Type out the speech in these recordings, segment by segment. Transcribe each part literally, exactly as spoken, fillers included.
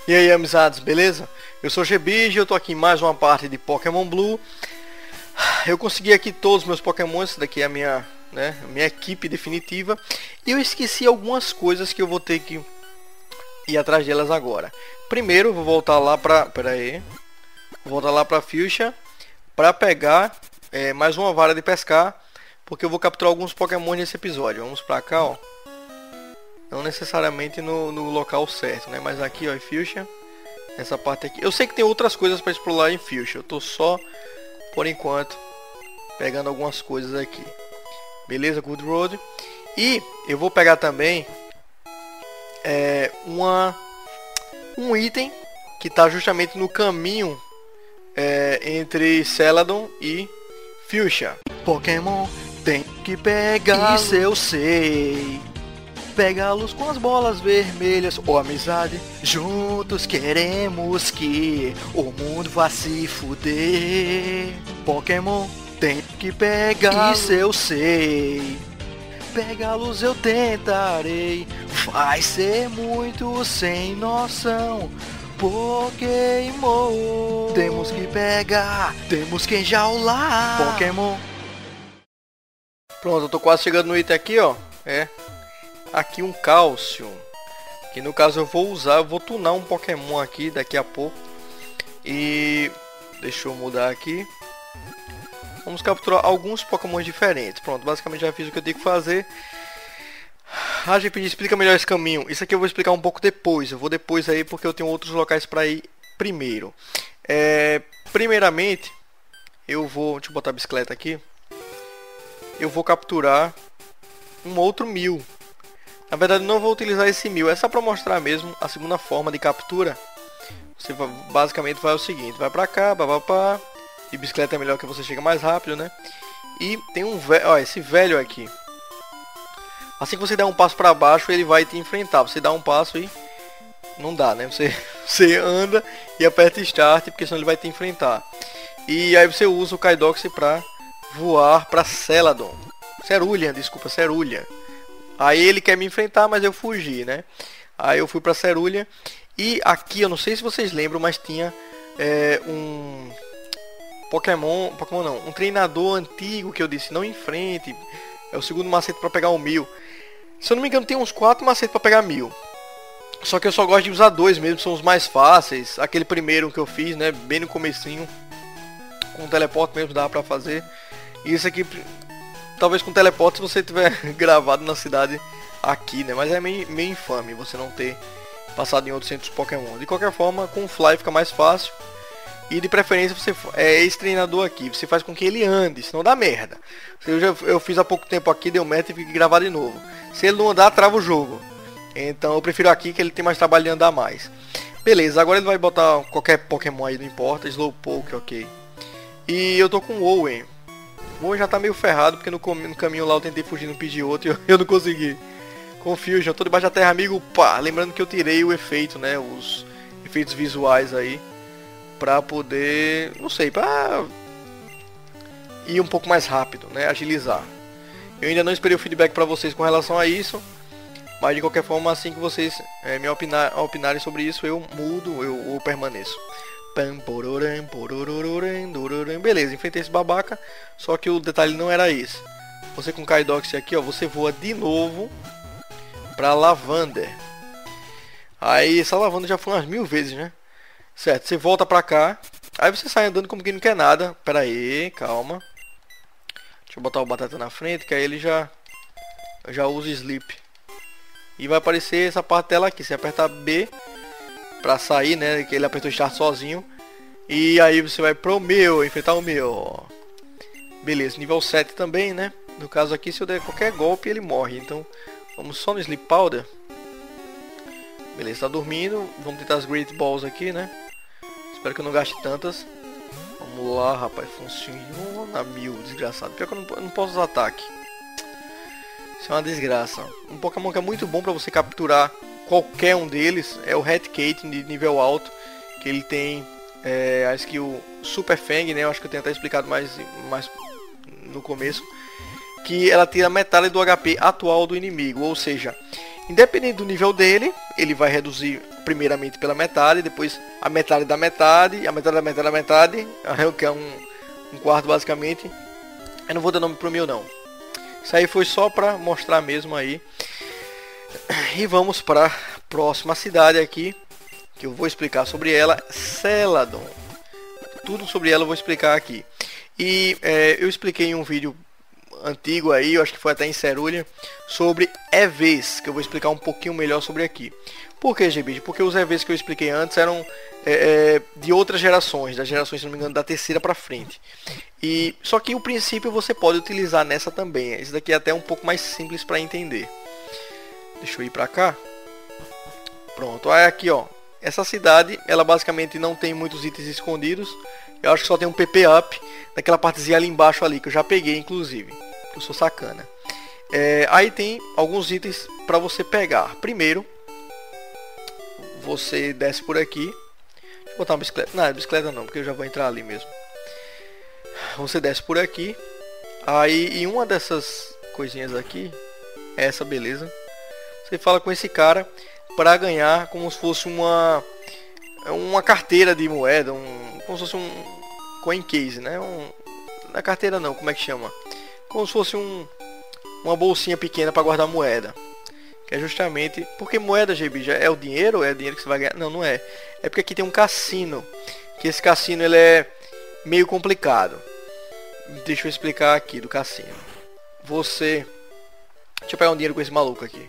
E aí, amizades, beleza? Eu sou o Gbige e eu tô aqui em mais uma parte de Pokémon Blue. Eu consegui aqui todos os meus Pokémon, essa daqui é a minha, né, minha equipe definitiva. E eu esqueci algumas coisas que eu vou ter que ir atrás delas agora. Primeiro, vou voltar lá pra... Pera aí. Vou voltar lá pra Fuchsia pra pegar é, mais uma vara de pescar, porque eu vou capturar alguns Pokémon nesse episódio. Vamos pra cá, ó. Não necessariamente no, no local certo, né? Mas aqui, ó, em Fuchsia. Essa parte aqui. Eu sei que tem outras coisas para explorar em Fuchsia. Eu tô só, por enquanto, pegando algumas coisas aqui. Beleza, Good Road. E eu vou pegar também é, uma, um item que tá justamente no caminho é, entre Celadon e Fuchsia. Pokémon tem que pegar. Isso eu sei. Pegá-los com as bolas vermelhas, ou oh, amizade. Juntos queremos que o mundo vá se fuder. Pokémon tem que pegar. Isso eu sei. Pegá-los eu tentarei. Vai ser muito sem noção. Pokémon temos que pegar. Temos que enjaular. Pokémon. Pronto, eu tô quase chegando no item aqui, ó. É. Aqui um cálcio, que no caso eu vou usar, eu vou tunar um Pokémon aqui daqui a pouco. E deixa eu mudar aqui. Vamos capturar alguns Pokémon diferentes. Pronto, basicamente já fiz o que eu tenho que fazer. Ah, G P D, explica melhor esse caminho. Isso aqui eu vou explicar um pouco depois. Eu vou depois aí porque eu tenho outros locais para ir primeiro. É, primeiramente, eu vou, deixa eu botar a bicicleta aqui. Eu vou capturar um outro Mew. Na verdade não vou utilizar esse Mew, é só para mostrar mesmo a segunda forma de captura. Você vai, basicamente vai o seguinte, vai pra cá, babapá. De bicicleta é melhor que você chega mais rápido, né? E tem um velho, ó, esse velho aqui. Assim que você der um passo para baixo, ele vai te enfrentar. Você dá um passo e não dá, né? Você, você anda e aperta Start, porque senão ele vai te enfrentar. E aí você usa o Kaidox para voar para Celadon. Cerulean, desculpa, Cerulean. Aí ele quer me enfrentar, mas eu fugi, né? Aí eu fui pra Cerulean. E aqui, eu não sei se vocês lembram, mas tinha é, um Pokémon, Pokémon não, um treinador antigo que eu disse, não enfrente. É o segundo macete pra pegar o Mew. Se eu não me engano, tem uns quatro macetes pra pegar Mew. Só que eu só gosto de usar dois mesmo, são os mais fáceis. Aquele primeiro que eu fiz, né, bem no comecinho. Com o teleporte mesmo dá pra fazer. E esse aqui... Talvez com teleporte se você tiver gravado na cidade aqui, né? Mas é meio, meio infame você não ter passado em outros centros Pokémon. De qualquer forma, com o Fly fica mais fácil. E de preferência você é esse treinador aqui. Você faz com que ele ande, senão dá merda. Eu, já, eu fiz há pouco tempo aqui, deu merda e tive que gravar de novo. Se ele não andar, trava o jogo. Então eu prefiro aqui que ele tem mais trabalho de andar mais. Beleza, agora ele vai botar qualquer Pokémon aí, não importa. Slowpoke, ok. E eu tô com o Owen. Bom, já tá meio ferrado, porque no, no caminho lá eu tentei fugir no Pidgeotto e eu, eu não consegui. Confio, já tô debaixo da terra, amigo, pá. Lembrando que eu tirei o efeito, né, os efeitos visuais aí, pra poder, não sei, pra ir um pouco mais rápido, né, agilizar. Eu ainda não esperei o feedback pra vocês com relação a isso, mas de qualquer forma, assim que vocês é, me opinar, opinarem sobre isso, eu mudo, eu, eu permaneço. Beleza, enfrentei esse babaca. Só que o detalhe não era esse. Você com Kaidox aqui, ó, você voa de novo pra Lavander. Aí essa Lavander já foi umas mil vezes, né? Certo, você volta pra cá. Aí você sai andando como quem não quer nada. Pera aí, calma. Deixa eu botar o Batata na frente, que aí ele já já usa Sleep. E vai aparecer essa parte dela aqui. Você aperta B pra sair, né, que ele apertou Start sozinho. E aí você vai pro meu, enfrentar o meu. Beleza, nível sete também, né. No caso aqui, se eu der qualquer golpe, ele morre. Então, vamos só no Sleep Powder. Beleza, tá dormindo. Vamos tentar as Great Balls aqui, né. Espero que eu não gaste tantas. Vamos lá, rapaz, funciona mil, desgraçado. Pior que eu não, eu não posso usar ataque. Isso é uma desgraça. Um Pokémon que é muito bom pra você capturar qualquer um deles é o Raticate de nível alto, que ele tem é, a skill Super Fang, né? Eu acho que eu tenho até explicado mais, mais no começo, que ela tira metade do H P atual do inimigo, ou seja, Independente do nível dele, ele vai reduzir primeiramente pela metade, depois a metade da metade, a metade da metade da metade, que é um, um quarto basicamente. Eu não vou dar nome pro meu não. Isso aí foi só para mostrar mesmo aí. E vamos para a próxima cidade aqui, que eu vou explicar sobre ela, Celadon. Tudo sobre ela eu vou explicar aqui. E é, eu expliquei em um vídeo antigo aí, eu acho que foi até em Cerulha, sobre E Vs, que eu vou explicar um pouquinho melhor sobre aqui. Por que, G B? Porque os E Vs que eu expliquei antes eram é, de outras gerações, das gerações, se não me engano, da terceira para frente. E só que o princípio você pode utilizar nessa também. Esse daqui é até um pouco mais simples para entender. Deixa eu ir para cá. Pronto, aí aqui ó, essa cidade, ela basicamente não tem muitos itens escondidos. Eu acho que só tem um P P up naquela partezinha ali embaixo ali, que eu já peguei inclusive. Eu sou sacana. É, aí tem alguns itens para você pegar. Primeiro, você desce por aqui. Deixa eu botar uma bicicleta. Não, bicicleta não, porque eu já vou entrar ali mesmo. Você desce por aqui. Aí em uma dessas coisinhas aqui, essa beleza, você fala com esse cara para ganhar como se fosse uma uma carteira de moeda, um, como se fosse um coin case, né? Um, na carteira não, como é que chama? Como se fosse um uma bolsinha pequena para guardar moeda. Que é justamente porque moeda, G B, já é o dinheiro, é o dinheiro que você vai ganhar? Não, não é. É porque aqui tem um cassino, que esse cassino ele é meio complicado. Deixa eu explicar aqui do cassino. Você, deixa eu pegar um dinheiro com esse maluco aqui.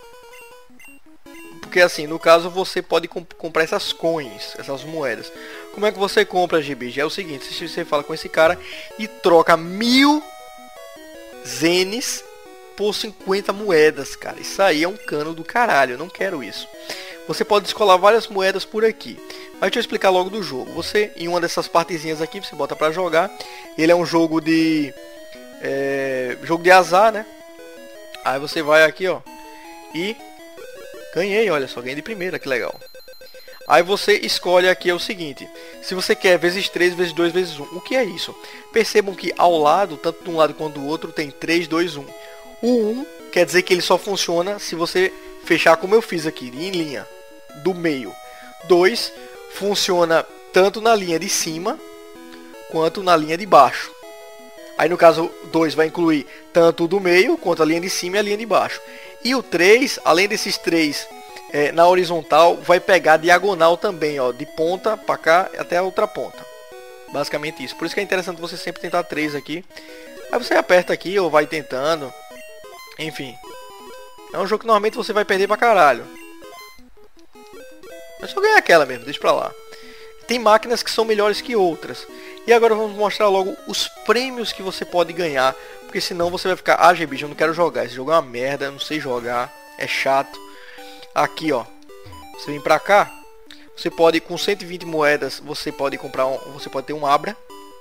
Porque assim, no caso você pode comp comprar essas coins, essas moedas. Como é que você compra, G B? Já é o seguinte, se você fala com esse cara e troca mil zenes por cinquenta moedas, cara. Isso aí é um cano do caralho, eu não quero isso. Você pode descolar várias moedas por aqui. Mas deixa eu explicar logo do jogo. Você, em uma dessas partezinhas aqui, você bota pra jogar. Ele é um jogo de... É, jogo de azar, né? Aí você vai aqui, ó. E... ganhei, olha só, ganhei de primeira, que legal. Aí você escolhe aqui é o seguinte. Se você quer vezes três, vezes dois, vezes um. O que é isso? Percebam que ao lado, tanto de um lado quanto do outro, tem três, dois, um. O um quer dizer que ele só funciona se você fechar como eu fiz aqui, em linha, do meio. dois funciona tanto na linha de cima quanto na linha de baixo. Aí no caso dois vai incluir tanto o do meio quanto a linha de cima e a linha de baixo. E o três, além desses três é, na horizontal, vai pegar diagonal também, ó, de ponta para cá até a outra ponta. Basicamente isso. Por isso que é interessante você sempre tentar três aqui. Aí você aperta aqui ou vai tentando. Enfim. É um jogo que normalmente você vai perder pra caralho. É só ganhar aquela mesmo, deixa pra lá. Tem máquinas que são melhores que outras. E agora vamos mostrar logo os prêmios que você pode ganhar. Porque senão você vai ficar, ah, G B, eu não quero jogar. Esse jogo é uma merda, eu não sei jogar. É chato. Aqui, ó. Você vem pra cá. Você pode, com cento e vinte moedas, você pode comprar um, você pode ter um Abra.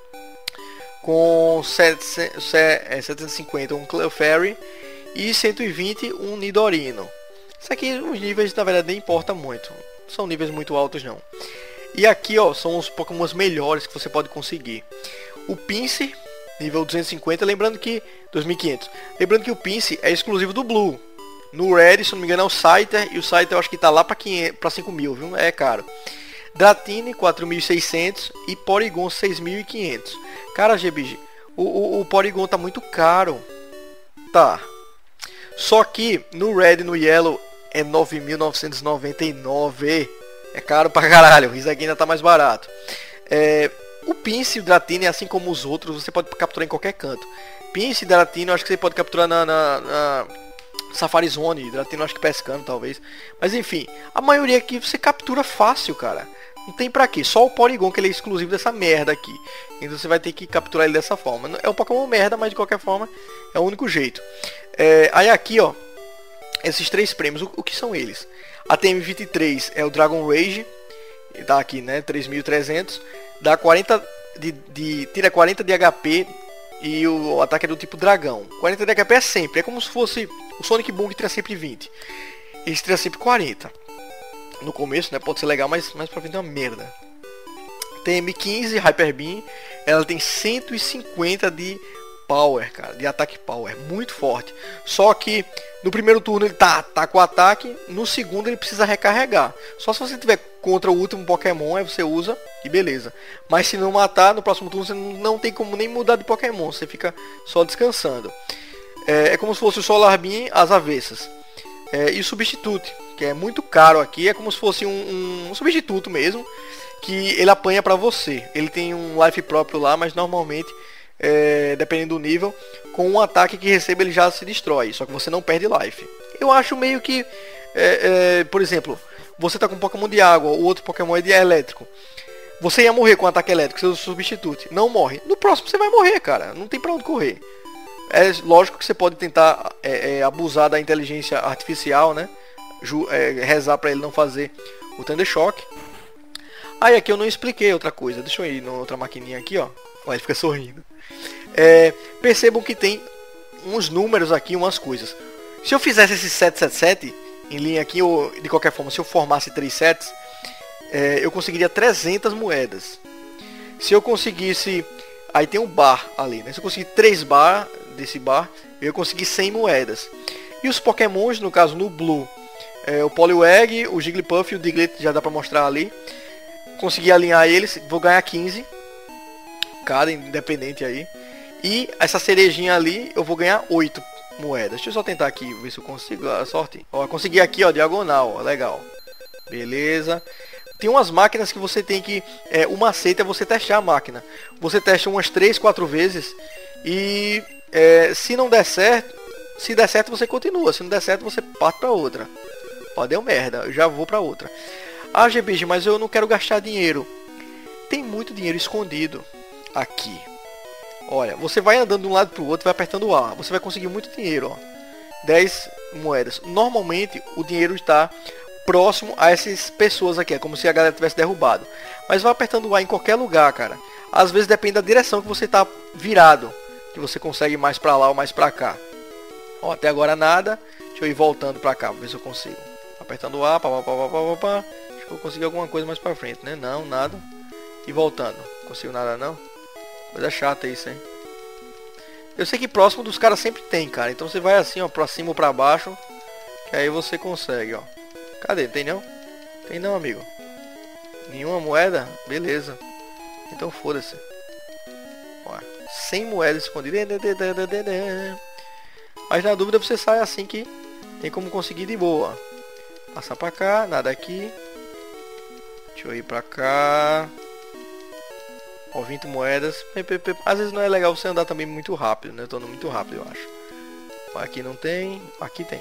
Com setecentos, setecentos e cinquenta um Clefairy. E cento e vinte um Nidorino. Isso aqui, os níveis, na verdade, nem importa muito. Não são níveis muito altos, não. E aqui, ó, são os Pokémons melhores que você pode conseguir. O Pinsir, nível duzentos e cinquenta, lembrando que... dois mil e quinhentos. Lembrando que o Pinsir é exclusivo do Blue. No Red, se não me engano, é o Scyther. E o Scyther eu acho que tá lá para cinco mil, viu? É caro. Dratini, quatro mil e seiscentos. E Porygon, seis mil e quinhentos. Cara, G B G, o, o, o Porygon tá muito caro. Tá. Só que no Red e no Yellow é nove mil novecentos e noventa e nove. É caro pra caralho. Isso aqui ainda tá mais barato. É, o Pinsir e o Dratini, assim como os outros, você pode capturar em qualquer canto. Pinsir e Dratini eu acho que você pode capturar na, na, na Safari Zone. Dratini eu acho que pescando talvez. Mas enfim, a maioria aqui você captura fácil, cara. Não tem pra quê. Só o Porygon que ele é exclusivo dessa merda aqui. Então você vai ter que capturar ele dessa forma. É um Pokémon merda, mas de qualquer forma é o único jeito. É, aí aqui, ó, esses três prêmios, o, o que são eles? A T M vinte e três é o Dragon Rage, tá aqui, né, três mil e trezentos, dá quarenta de, de, tira quarenta de H P e o, o ataque é do tipo dragão. quarenta de H P é sempre, é como se fosse o Sonic Boom que tira sempre vinte. Esse tira sempre quarenta. No começo, né, pode ser legal, mas mais pra frente é uma merda. T M quinze, Hyper Beam, ela tem cento e cinquenta de power, cara, de ataque power, muito forte. Só que no primeiro turno ele tá, tá com ataque, no segundo ele precisa recarregar. Só se você tiver contra o último Pokémon, aí você usa e beleza. Mas se não matar, no próximo turno você não tem como nem mudar de Pokémon, você fica só descansando. É, é como se fosse o Solar Beam às avessas. É, e o Substitute, que é muito caro aqui, é como se fosse um, um, um substituto mesmo, que ele apanha pra você. Ele tem um life próprio lá, mas normalmente, é, dependendo do nível, com um ataque que receba ele já se destrói, só que você não perde life. Eu acho meio que, é, é, por exemplo, você tá com um Pokémon de água, o outro Pokémon é de elétrico. Você ia morrer com um ataque elétrico, seu substituto não morre. No próximo você vai morrer, cara, não tem pra onde correr. É lógico que você pode tentar é, é, abusar da inteligência artificial, né? Ju, é, rezar pra ele não fazer o Thunder Shock. Aí aqui eu não expliquei outra coisa. Deixa eu ir na outra maquininha aqui, ó. Olha, ele fica sorrindo. É, percebam que tem uns números aqui, umas coisas. Se eu fizesse esse sete sete sete em linha aqui, ou de qualquer forma, se eu formasse três sets, é, eu conseguiria trezentas moedas. Se eu conseguisse... Aí tem um bar ali, né? Se eu conseguir três bar desse bar, eu ia conseguir cem moedas. E os Pokémons, no caso no Blue, é, o Poliwag, o Jigglypuff e o Diglett já dá pra mostrar ali. Consegui alinhar eles, vou ganhar quinze. Cada independente aí. E essa cerejinha ali, eu vou ganhar oito moedas. Deixa eu só tentar aqui, ver se eu consigo a sorte. Ó, consegui aqui, ó, diagonal, ó, legal. Beleza. Tem umas máquinas que você tem que... É, o macete é você testar a máquina. Você testa umas três, quatro vezes. E é, se não der certo... Se der certo, você continua. Se não der certo, você parte pra outra. Ó, deu merda. Eu já vou pra outra. Ah, G B G, mas eu não quero gastar dinheiro. Tem muito dinheiro escondido aqui. Olha, você vai andando de um lado pro outro, vai apertando o A. Você vai conseguir muito dinheiro, ó. dez moedas. Normalmente, o dinheiro está... próximo a essas pessoas aqui, é como se a galera tivesse derrubado. Mas vai apertando o A em qualquer lugar, cara. Às vezes depende da direção que você tá virado, que você consegue mais pra lá ou mais pra cá. Ó, até agora nada. Deixa eu ir voltando pra cá, pra ver se eu consigo. Apertando o A, pá, pá, pá, pá, pá, pá. Acho que eu consegui alguma coisa mais pra frente, né? Não, nada. E voltando. Não consigo nada não. Coisa chata isso, hein? Eu sei que próximo dos caras sempre tem, cara. Então você vai assim, ó, pra cima ou pra baixo, que aí você consegue, ó. Cadê? Tem não? Tem não, amigo. Nenhuma moeda? Beleza. Então foda-se. cem moedas escondidas. Mas na dúvida você sai assim que tem como conseguir de boa. Passar pra cá, nada aqui. Deixa eu ir pra cá. Ó, vinte moedas. Às vezes não é legal você andar também muito rápido, né? Eu tô andando muito rápido, eu acho. Aqui não tem. Aqui tem.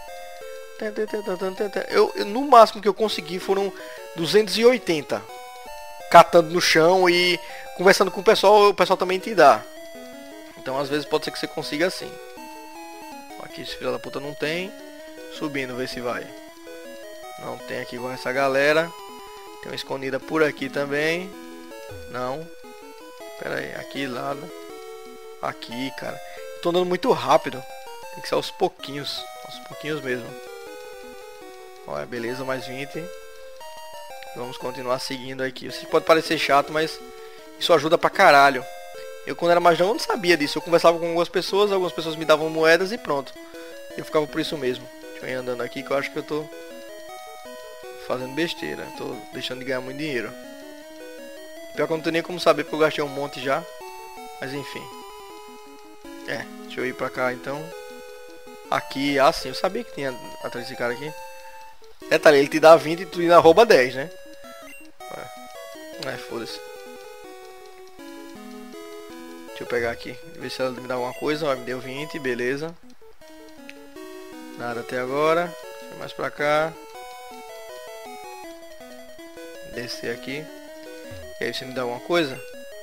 Eu, eu, no máximo que eu consegui foram duzentos e oitenta. Catando no chão e conversando com o pessoal, o pessoal também te dá. Então às vezes pode ser que você consiga assim. Aqui esse filho da puta não tem. Subindo, ver se vai. Não tem aqui com essa galera. Tem uma escondida por aqui também. Não. Pera aí, aqui lá. Aqui, cara. Tô andando muito rápido. Tem que ser aos pouquinhos. Aos pouquinhos mesmo. Olha, beleza, mais vinte. Vamos continuar seguindo aqui. Isso pode parecer chato, mas isso ajuda pra caralho. Eu quando era mais novo eu não sabia disso. Eu conversava com algumas pessoas, algumas pessoas me davam moedas e pronto. Eu ficava por isso mesmo. Deixa eu ir andando aqui que eu acho que eu tô fazendo besteira. Tô deixando de ganhar muito dinheiro. Pior que eu não tenho nem como saber porque eu gastei um monte já. Mas enfim. É, deixa eu ir pra cá então. Aqui, ah sim, eu sabia que tinha atrás desse cara aqui. Detalhe, ele te dá vinte e tu ainda rouba dez, né? É, foda-se. Deixa eu pegar aqui, ver se ela me dá alguma coisa. Ó, me deu vinte, beleza. Nada até agora. Deixa eu ir mais pra cá. Descer aqui. E aí, você me dá alguma coisa?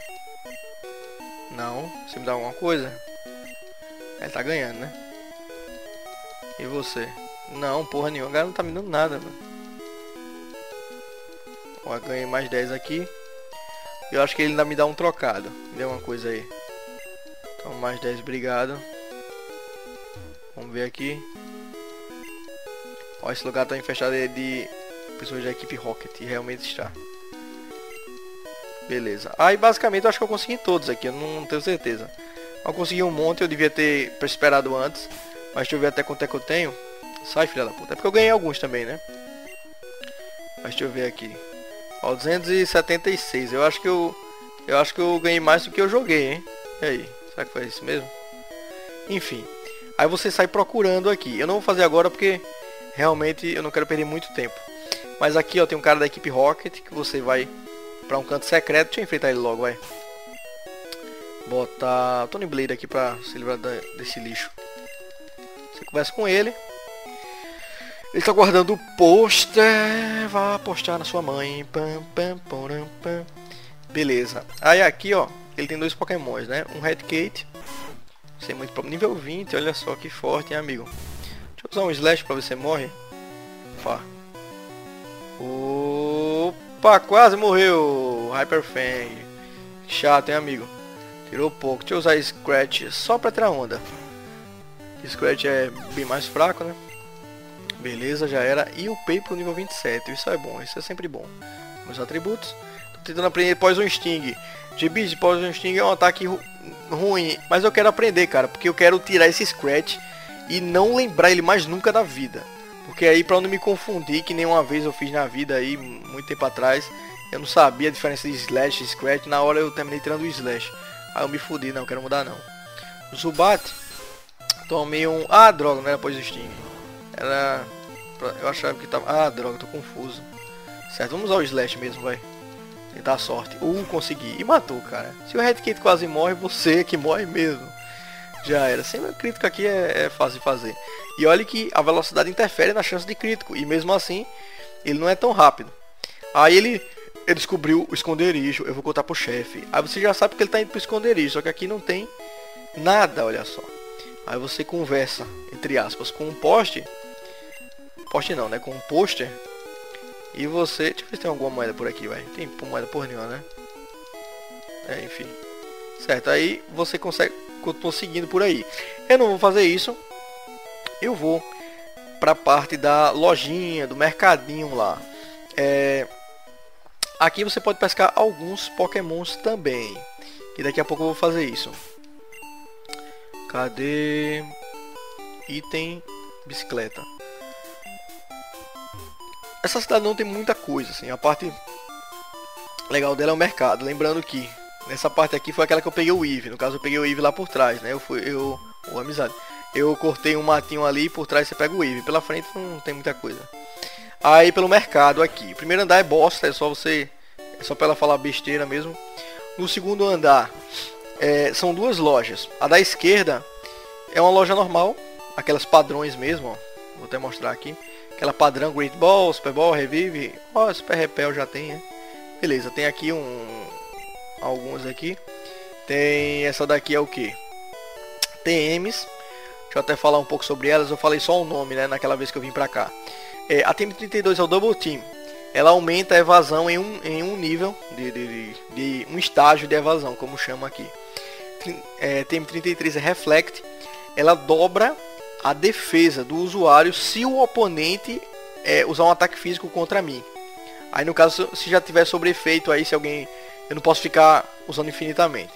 Não. Você me dá alguma coisa? Ele tá ganhando, né? E você? Não, porra nenhuma. O cara não tá me dando nada, mano. Ó, ganhei mais dez aqui. Eu acho que ele ainda me dá um trocado. Me deu uma coisa aí. Então, mais dez, obrigado. Vamos ver aqui. Ó, esse lugar tá infestado de pessoas da equipe Rocket. E realmente está. Beleza. Aí, basicamente, eu acho que eu consegui todos aqui. Eu não tenho certeza. Eu consegui um monte, eu devia ter esperado antes. Mas deixa eu ver até quanto é que eu tenho. Sai, filha da puta. É porque eu ganhei alguns também, né? Mas deixa eu ver aqui. Ó, duzentos e setenta e seis. Eu acho que eu... Eu acho que eu ganhei mais do que eu joguei, hein? E aí? Será que foi isso mesmo? Enfim. Aí você sai procurando aqui. Eu não vou fazer agora porque... Realmente eu não quero perder muito tempo. Mas aqui, ó, tem um cara da equipe Rocket. Que você vai pra um canto secreto. Deixa eu enfrentar ele logo, vai. Botar Tony Blade aqui pra se livrar da, desse lixo. Você conversa com ele. Ele tá guardando o pôster. Vá postar na sua mãe. Pam, pam, pam, pam. Beleza. Aí aqui, ó, ele tem dois pokémons, né? Um Red Kate. Sem muito problema. Nível vinte, olha só que forte, hein, amigo. Deixa eu usar um Slash pra ver se morre. Opa. Opa, quase morreu. Hyper Fang. Chato, hein, amigo. Tirou pouco. Deixa eu usar Scratch só pra tirar onda. Scratch é bem mais fraco, né? Beleza, já era. E upei pro nível vinte e sete. Isso é bom, isso é sempre bom. Meus atributos. Tô tentando aprender Poison Sting. G B de Poison Sting é um ataque ru ruim. Mas eu quero aprender, cara. Porque eu quero tirar esse Scratch e não lembrar ele mais nunca da vida. Porque aí, pra não me confundir, que nem uma vez eu fiz na vida aí, muito tempo atrás, eu não sabia a diferença de Slash e Scratch. Na hora eu terminei tirando o Slash. Aí eu me fudi, não quero mudar não. O Zubat, tomei um... Ah, droga, não era Poison Sting. Era... Eu achava que tava... Ah, droga, tô confuso. Certo, vamos usar o Slash mesmo, vai. Tentar a sorte. Uh, consegui. E matou, cara. Se o Red Kate quase morre, você que morre mesmo. Já era. Sempre crítico aqui é, é fácil de fazer. E olha que a velocidade interfere na chance de crítico. E mesmo assim, ele não é tão rápido. Aí ele... Ele descobriu o esconderijo. Eu vou contar pro chefe. Aí você já sabe que ele tá indo pro esconderijo. Só que aqui não tem nada, olha só. Aí você conversa, entre aspas, com um poste. Poste não, né? Com um pôster. E você... Deixa eu ver se tem alguma moeda por aqui, vai. Tem moeda por nenhuma, né? É, enfim. Certo, aí você consegue... Continua seguindo por aí. Eu não vou fazer isso. Eu vou pra parte da lojinha, do mercadinho lá. É... Aqui você pode pescar alguns pokémons também. E daqui a pouco eu vou fazer isso. Cadê? Item, bicicleta. Essa cidade não tem muita coisa, assim. A parte legal dela é o mercado. Lembrando que nessa parte aqui foi aquela que eu peguei o Eevee. No caso eu peguei o Eevee lá por trás, né? Eu fui, eu, oh, amizade. Eu cortei um matinho ali e por trás você pega o Eevee. Pela frente não tem muita coisa. Aí pelo mercado aqui. O primeiro andar é bosta, é só você... É só pra ela falar besteira mesmo. No segundo andar é, são duas lojas. A da esquerda é uma loja normal. Aquelas padrões mesmo, ó. Vou até mostrar aqui. Aquela padrão Great Ball, Super Ball, Revive. Ó, Super Repel já tem, né? Beleza, tem aqui um... Alguns aqui. Tem essa daqui é o que? T Ms. Deixa eu até falar um pouco sobre elas. Eu falei só o nome, né? Naquela vez que eu vim pra cá. É, a T M trinta e dois é o Double Team. Ela aumenta a evasão em um, em um nível, de, de, de, de um estágio de evasão, como chama aqui. É, T M trinta e três é Reflect. Ela dobra a defesa do usuário se o oponente é, usar um ataque físico contra mim. Aí no caso, se já tiver sobre efeito aí, se alguém... Eu não posso ficar usando infinitamente.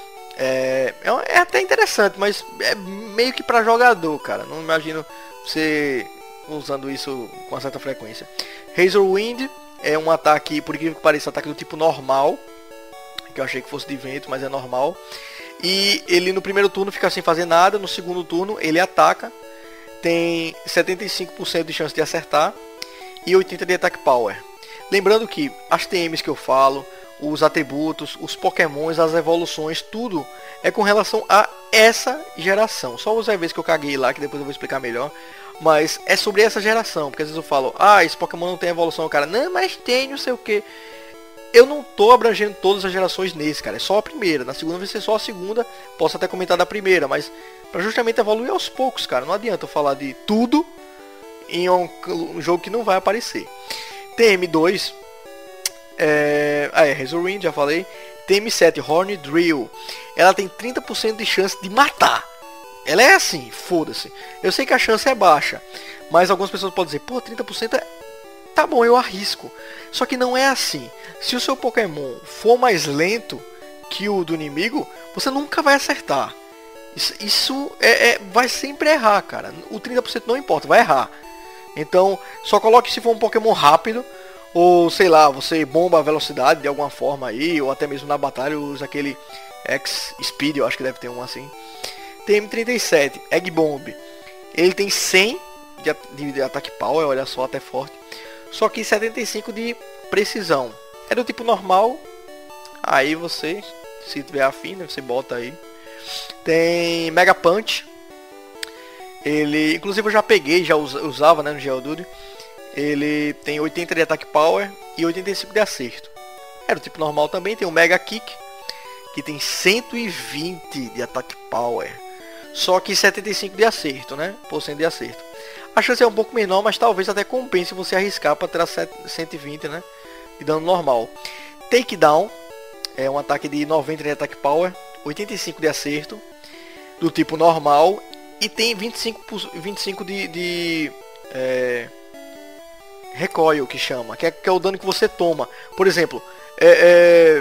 É, é até interessante, mas é meio que pra jogador, cara. Não imagino você usando isso com uma certa frequência. Razor Wind é um ataque, por incrível que pareça, um ataque do tipo normal. Que eu achei que fosse de vento, mas é normal. E ele no primeiro turno fica sem fazer nada. No segundo turno ele ataca. Tem setenta e cinco por cento de chance de acertar. E oitenta por cento de ataque power. Lembrando que as T Ms que eu falo, os atributos, os pokémons, as evoluções, tudo é com relação a essa geração. Só os eventos que eu caguei lá, que depois eu vou explicar melhor. Mas é sobre essa geração, porque às vezes eu falo, ah, esse Pokémon não tem evolução, o cara, não, mas tem, não sei o que. Eu não tô abrangendo todas as gerações nesse, cara, é só a primeira. Na segunda vai ser só a segunda, posso até comentar da primeira, mas pra justamente evoluir aos poucos, cara. Não adianta eu falar de tudo em um, um jogo que não vai aparecer. T M dois, é... ah, é, Razor Wind, já falei. T M sete, Horn Drill, ela tem trinta por cento de chance de matar. Ela é assim, foda-se. Eu sei que a chance é baixa, mas algumas pessoas podem dizer, pô, trinta por cento é... Tá bom, eu arrisco. Só que não é assim. Se o seu Pokémon for mais lento que o do inimigo, você nunca vai acertar. Isso, isso é, é, vai sempre errar, cara. O trinta por cento não importa, vai errar. Então, só coloque se for um Pokémon rápido. Ou, sei lá, você bomba a velocidade de alguma forma aí. Ou até mesmo na batalha usa aquele X-Speed, eu acho que deve ter um assim. T M trinta e sete, Egg Bomb. Ele tem cem de, de, de ataque power, olha só, até forte. Só que setenta e cinco de precisão. É do tipo normal. Aí você, se tiver afim, né, você bota aí. Tem Mega Punch. Ele, inclusive eu já peguei, já usava, né, no Geodude. Ele tem oitenta de ataque power e oitenta e cinco de acerto. É do tipo normal também. Tem o Mega Kick, que tem cento e vinte de ataque power. Só que setenta e cinco de acerto, né? Por cento de acerto. A chance é um pouco menor, mas talvez até compense você arriscar para tirar cento e vinte, né? De dano normal. Takedown é um ataque de noventa de ataque power, oitenta e cinco de acerto, do tipo normal. E tem vinte e cinco, vinte e cinco de, de é, recoil, que chama, que é, que é o dano que você toma. Por exemplo, é, é,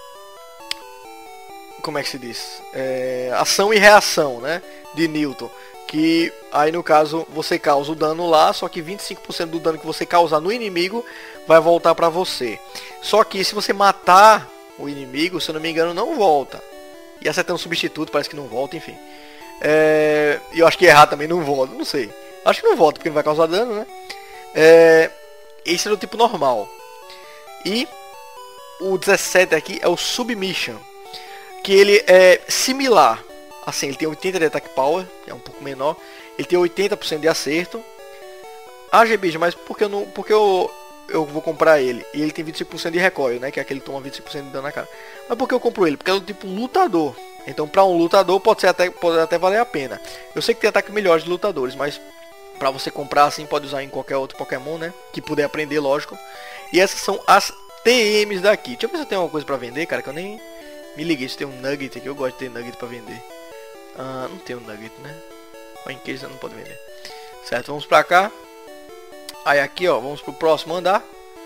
como é que se diz? É, ação e reação, né? De Newton. Que aí no caso você causa o dano lá, só que vinte e cinco por cento do dano que você causar no inimigo vai voltar pra você. Só que se você matar o inimigo, se eu não me engano, não volta. E acertando um substituto, parece que não volta, enfim. É, e eu acho que errar também não volta, não sei. Acho que não volta porque não vai causar dano, né? É, esse é do tipo normal. E o dezessete aqui é o Submission, que ele é similar. Assim, ele tem oitenta de ataque power, que é um pouco menor. Ele tem oitenta por cento de acerto. Ah, G B, mas por que eu, não, porque eu, eu vou comprar ele? E ele tem vinte e cinco por cento de recoil, né? Que é aquele que toma vinte e cinco por cento de dano na cara. Mas por que eu compro ele? Porque é do tipo lutador. Então, para um lutador pode ser até pode até valer a pena. Eu sei que tem ataques melhores de lutadores, mas para você comprar assim pode usar em qualquer outro Pokémon, né? Que puder aprender, lógico. E essas são as T Ms daqui. Deixa eu ver se eu tenho alguma coisa para vender, cara, que eu nem me liguei. Se tem um Nugget aqui, eu gosto de ter Nugget para vender. Ah, não tem um Nugget, né? Ou em que você não pode vender. Certo, vamos pra cá. Aí aqui, ó, vamos pro próximo andar.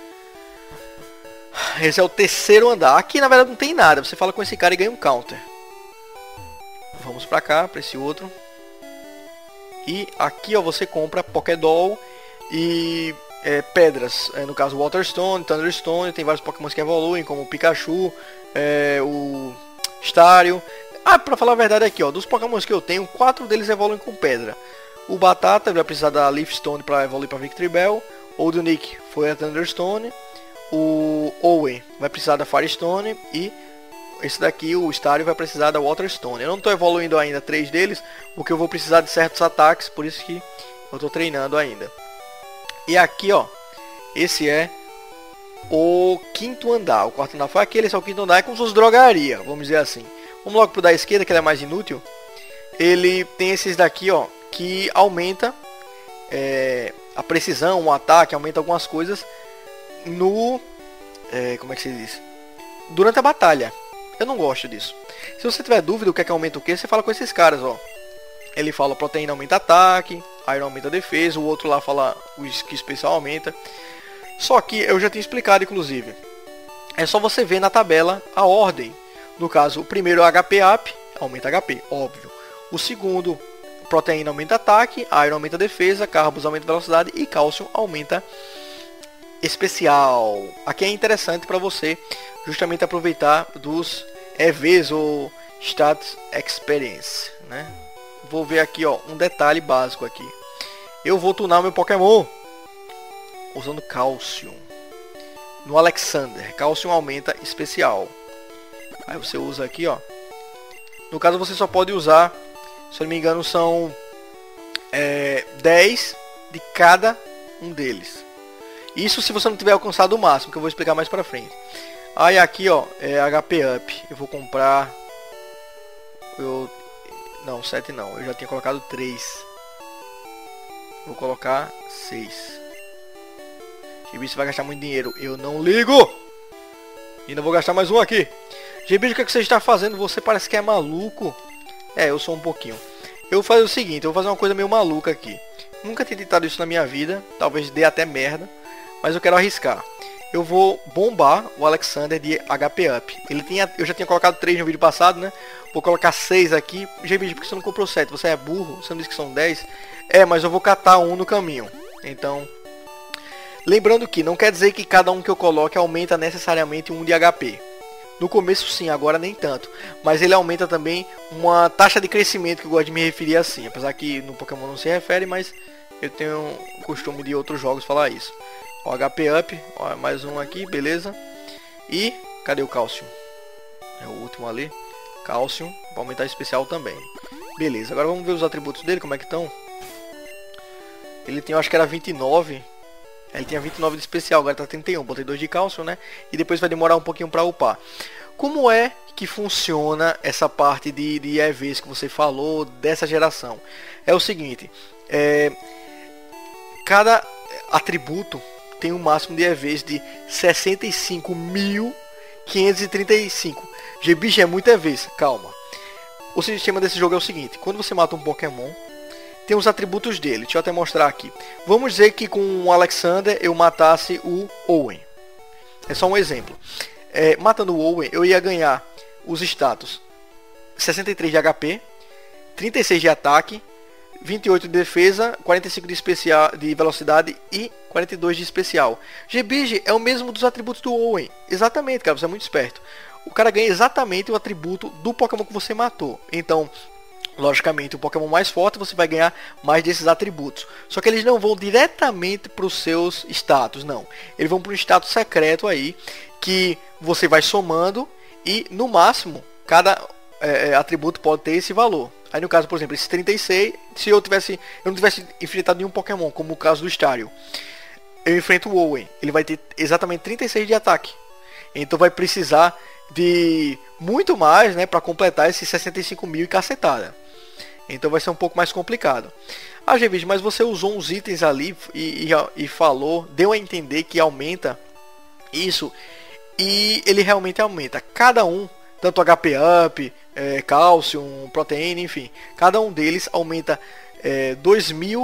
Esse é o terceiro andar. Aqui na verdade não tem nada. Você fala com esse cara e ganha um counter. Vamos pra cá, pra esse outro. E aqui, ó, você compra Pokédoll e é, pedras. É, no caso, Waterstone, Thunderstone. Tem vários Pokémons que evoluem, como o Pikachu, é, o Staryu. Ah, pra falar a verdade aqui, ó, dos Pokémons que eu tenho, quatro deles evoluem com pedra. O Batata vai precisar da Leaf Stone para evoluir para Victreebel. O do Nick foi a Thunderstone. O Owen vai precisar da Firestone. E esse daqui, o Staryu, vai precisar da Waterstone. Eu não estou evoluindo ainda três deles, porque eu vou precisar de certos ataques, por isso que eu estou treinando ainda. E aqui, ó, esse é o quinto andar. O quarto andar foi aquele, esse é o quinto andar, é como se fosse drogaria, vamos dizer assim. Vamos logo pro da esquerda, que ele é mais inútil. Ele tem esses daqui, ó, que aumenta é, a precisão, o ataque, aumenta algumas coisas no... É, como é que se diz? Durante a batalha. Eu não gosto disso. Se você tiver dúvida o que é que aumenta o que, você fala com esses caras, ó. Ele fala proteína aumenta ataque, Iron aumenta defesa, o outro lá fala o que especial aumenta. Só que eu já tinha explicado, inclusive. É só você ver na tabela a ordem. No caso, o primeiro é H P up, aumenta H P, óbvio. O segundo, proteína aumenta ataque, Iron aumenta defesa, Carbos aumenta velocidade e Cálcio aumenta especial. Aqui é interessante para você justamente aproveitar dos E Vs ou Stats Experience, né? Vou ver aqui, ó, um detalhe básico aqui. Eu vou tunar meu Pokémon usando Cálcio. No Alexander, Cálcio aumenta especial. Aí você usa aqui, ó. No caso você só pode usar, se eu não me engano, são é, dez de cada um deles. Isso se você não tiver alcançado o máximo, que eu vou explicar mais pra frente. Aí aqui, ó, é H P up. Eu vou comprar... Eu... Não, sete não. Eu já tinha colocado três. Vou colocar seis. G B, você vai gastar muito dinheiro. Eu não ligo! E não vou gastar mais um aqui. G B, o que, é que você está fazendo? Você parece que é maluco. É, eu sou um pouquinho. Eu vou fazer o seguinte, eu vou fazer uma coisa meio maluca aqui. Nunca tinha tentado isso na minha vida. Talvez dê até merda. Mas eu quero arriscar. eu vou bombar o Alexander de H P Up. Ele tinha, eu já tinha colocado três no vídeo passado, né? Vou colocar seis aqui. G B, por que você não comprou sete? Você é burro? Você não disse que são dez? É, mas eu vou catar um no caminho. Então, lembrando que não quer dizer que cada um que eu coloque aumenta necessariamente um de H P. No começo sim, agora nem tanto. Mas ele aumenta também uma taxa de crescimento, que eu gosto de me referir assim. Apesar que no Pokémon não se refere, mas eu tenho o costume de outros jogos falar isso. Ó, H P Up, ó, mais um aqui, beleza. E, cadê o Cálcio? É o último ali. Cálcio, para aumentar especial também. Beleza, agora vamos ver os atributos dele, como é que estão. Ele tem, eu acho que era vinte e nove. Ele tinha vinte e nove de especial, agora tá trinta e um. Botei dois de cálcio, né? E depois vai demorar um pouquinho para upar. Como é que funciona essa parte de, de E Vs que você falou dessa geração? É o seguinte, é, cada atributo tem um máximo de E Vs de sessenta e cinco mil quinhentos e trinta e cinco. G B G é muita E Vs, calma. O sistema desse jogo é o seguinte, quando você mata um Pokémon, tem os atributos dele, deixa eu até mostrar aqui. Vamos dizer que com o Alexander eu matasse o Owen. É só um exemplo. É, matando o Owen eu ia ganhar os status sessenta e três de H P, trinta e seis de ataque, vinte e oito de defesa, quarenta e cinco de, especial, de velocidade e quarenta e dois de especial. G B G é o mesmo dos atributos do Owen. Exatamente, cara, você é muito esperto. O cara ganha exatamente o atributo do Pokémon que você matou. Então, logicamente, o Pokémon mais forte você vai ganhar mais desses atributos. Só que eles não vão diretamente para os seus status, não. Eles vão para um status secreto aí, que você vai somando e, no máximo, cada é, atributo pode ter esse valor. Aí no caso, por exemplo, esse trinta e seis, se eu tivesse, eu não tivesse enfrentado nenhum Pokémon, como o caso do Staryu, eu enfrento o Owen, ele vai ter exatamente trinta e seis de ataque. Então vai precisar de muito mais, né, para completar esses sessenta e cinco mil e cacetada. Então vai ser um pouco mais complicado. Ah, G V, mas você usou uns itens ali e, e, e falou, deu a entender que aumenta isso. E ele realmente aumenta. Cada um, tanto H P Up, é, Cálcio, Proteína, enfim. Cada um deles aumenta é, dois mil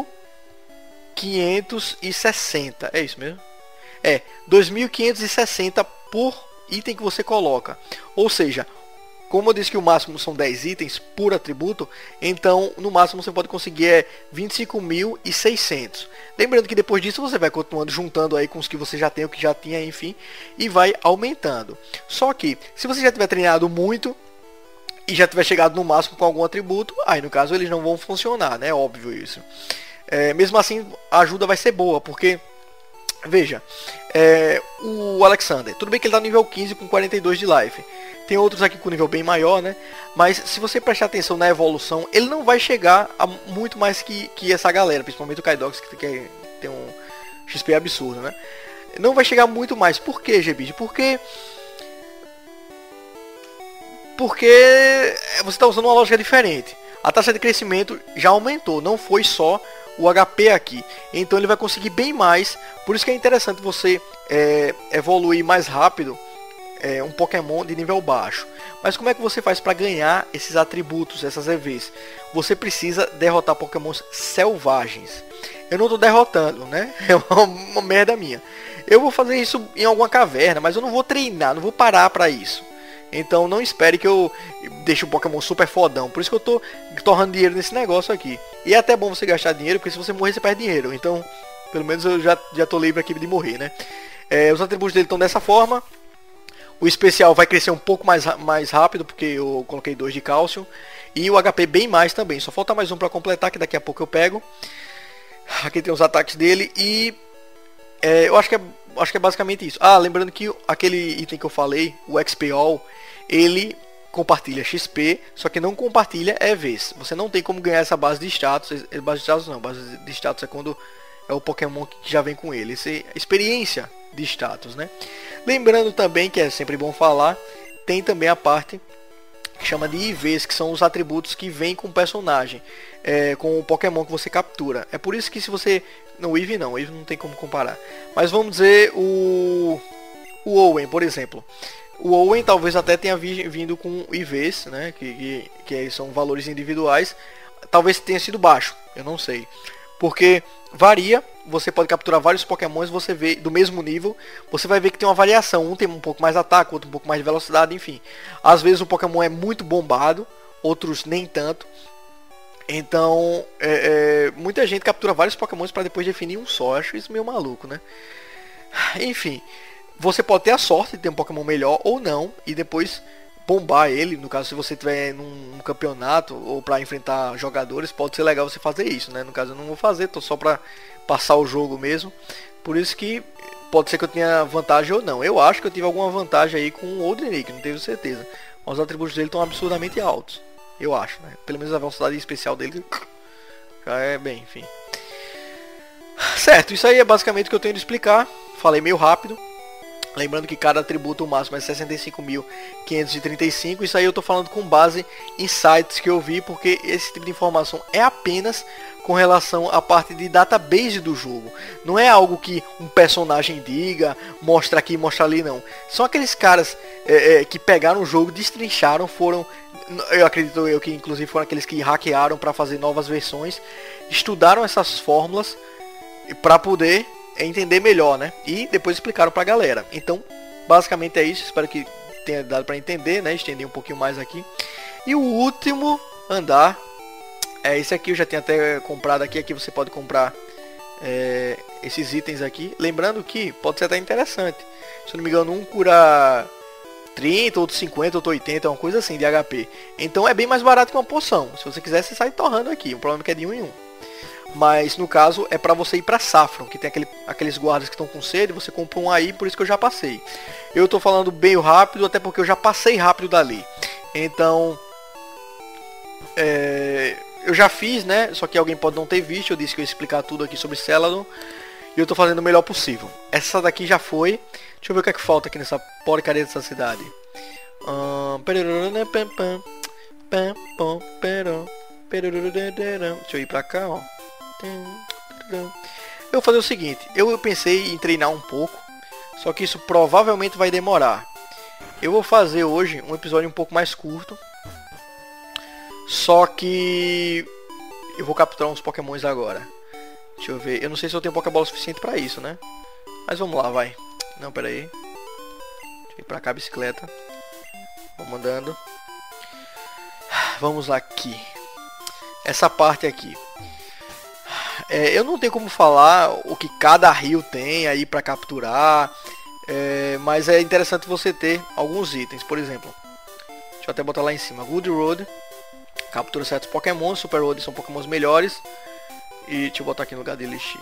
quinhentos e sessenta. É isso mesmo? É, dois mil quinhentos e sessenta por item que você coloca. Ou seja, como eu disse que o máximo são dez itens por atributo, então no máximo você pode conseguir é, vinte e cinco mil e seiscentos. Lembrando que depois disso você vai continuando juntando aí com os que você já tem, o que já tinha, enfim, e vai aumentando. Só que se você já tiver treinado muito e já tiver chegado no máximo com algum atributo, aí no caso eles não vão funcionar, né? Óbvio isso. É, mesmo assim a ajuda vai ser boa, porque veja, é, o Alexander, tudo bem que ele está no nível quinze com quarenta e dois de life. Tem outros aqui com nível bem maior, né? Mas se você prestar atenção na evolução, ele não vai chegar a muito mais que, que essa galera, principalmente o Kaidox, que, que tem um X P absurdo, né? Não vai chegar muito mais. Por que, G B? Porque... Porque você está usando uma lógica diferente. A taxa de crescimento já aumentou, não foi só o H P aqui. Então ele vai conseguir bem mais. Por isso que é interessante você é, evoluir mais rápido é, um Pokémon de nível baixo. Mas como é que você faz para ganhar esses atributos, essas E Vs? Você precisa derrotar Pokémons selvagens. Eu não estou derrotando, né? É uma, uma merda minha. Eu vou fazer isso em alguma caverna, mas eu não vou treinar, não vou parar para isso. Então não espere que eu deixe o Pokémon super fodão. Por isso que eu tô torrando dinheiro nesse negócio aqui. E é até bom você gastar dinheiro, porque se você morrer você perde dinheiro. Então, pelo menos eu já, já tô livre aqui de morrer, né? É, os atributos dele estão dessa forma. O especial vai crescer um pouco mais, mais rápido, porque eu coloquei dois de cálcio. E o H P bem mais também. Só falta mais um para completar, que daqui a pouco eu pego. Aqui tem os ataques dele. E é, eu acho que, é, acho que é basicamente isso. Ah, lembrando que aquele item que eu falei, o X P All, ele compartilha X P, só que não compartilha E Vs. Você não tem como ganhar essa base de status. Base de status não, base de status é quando é o Pokémon que já vem com ele. Essa é a experiência de status, né? Lembrando também, que é sempre bom falar, tem também a parte que chama de I Vs, que são os atributos que vêm com o personagem, é, com o Pokémon que você captura. É por isso que se você... Não, o Eevee não, o Eevee não tem como comparar. Mas vamos dizer o... O Owen, por exemplo. O Owen talvez até tenha vindo com I Vs, né? Que, que, que são valores individuais. Talvez tenha sido baixo, eu não sei. Porque varia você pode capturar vários pokémons, você vê do mesmo nível, você vai ver que tem uma variação. Um tem um pouco mais de ataque, outro um pouco mais de velocidade, enfim. Às vezes o pokémon é muito bombado, outros nem tanto. Então, é, é, muita gente captura vários pokémons para depois definir um só. Eu acho isso meio maluco, né? Enfim, você pode ter a sorte de ter um pokémon melhor ou não, e depois bombar ele. No caso, se você tiver num campeonato ou para enfrentar jogadores, pode ser legal você fazer isso, né? No caso, eu não vou fazer, tô só para passar o jogo mesmo. Por isso que pode ser que eu tenha vantagem ou não. Eu acho que eu tive alguma vantagem aí com o Odric, não tenho certeza. Mas os atributos dele estão absurdamente altos. Eu acho, né? Pelo menos a velocidade especial dele já é bem, enfim. Certo, isso aí é basicamente o que eu tenho de explicar. Falei meio rápido. Lembrando que cada atributo o máximo é sessenta e cinco mil quinhentos e trinta e cinco. Isso aí eu tô falando com base em sites que eu vi, porque esse tipo de informação é apenas com relação à parte de database do jogo. Não é algo que um personagem diga, mostra aqui, mostra ali, não. São aqueles caras é, é, que pegaram o jogo, destrincharam, foram... Eu acredito eu que inclusive foram aqueles que hackearam para fazer novas versões, estudaram essas fórmulas para poder entender melhor, né? E depois explicaram para a galera. Então, basicamente é isso. Espero que tenha dado para entender, né? Estender um pouquinho mais aqui. E o último andar é esse aqui. Eu já tenho até comprado aqui. Aqui você pode comprar é, esses itens aqui. Lembrando que pode ser até interessante. Se eu não me engano, um cura trinta, outro cinquenta, outro oitenta, uma coisa assim de H P. Então é bem mais barato que uma poção. Se você quiser, você sai torrando aqui. O problema é que é de um em um. Mas no caso é para você ir para Saffron, que tem aquele, aqueles guardas que estão com sede. Você compra um aí, por isso que eu já passei. Eu tô falando bem rápido, até porque eu já passei rápido dali. Então é, eu já fiz, né? Só que alguém pode não ter visto. Eu disse que eu ia explicar tudo aqui sobre Celadon. E eu tô fazendo o melhor possível. Essa daqui já foi. Deixa eu ver o que é que falta aqui nessa porcaria dessa cidade. Hum, deixa eu ir pra cá, ó. Eu vou fazer o seguinte. Eu pensei em treinar um pouco. Só que isso provavelmente vai demorar. Eu vou fazer hoje um episódio um pouco mais curto. Só que eu vou capturar uns pokémons agora. Deixa eu ver. Eu não sei se eu tenho Pokébola suficiente pra isso, né? Mas vamos lá, vai. Não, pera aí. Deixa eu ir pra cá, bicicleta. Vamos andando. Vamos aqui. Essa parte aqui. É, eu não tenho como falar o que cada rio tem aí pra capturar. É, mas é interessante você ter alguns itens. Por exemplo, deixa eu até botar lá em cima. Good Road. Captura certos Pokémon. Super Road são Pokémons melhores. E deixa eu botar aqui no lugar de Elixir.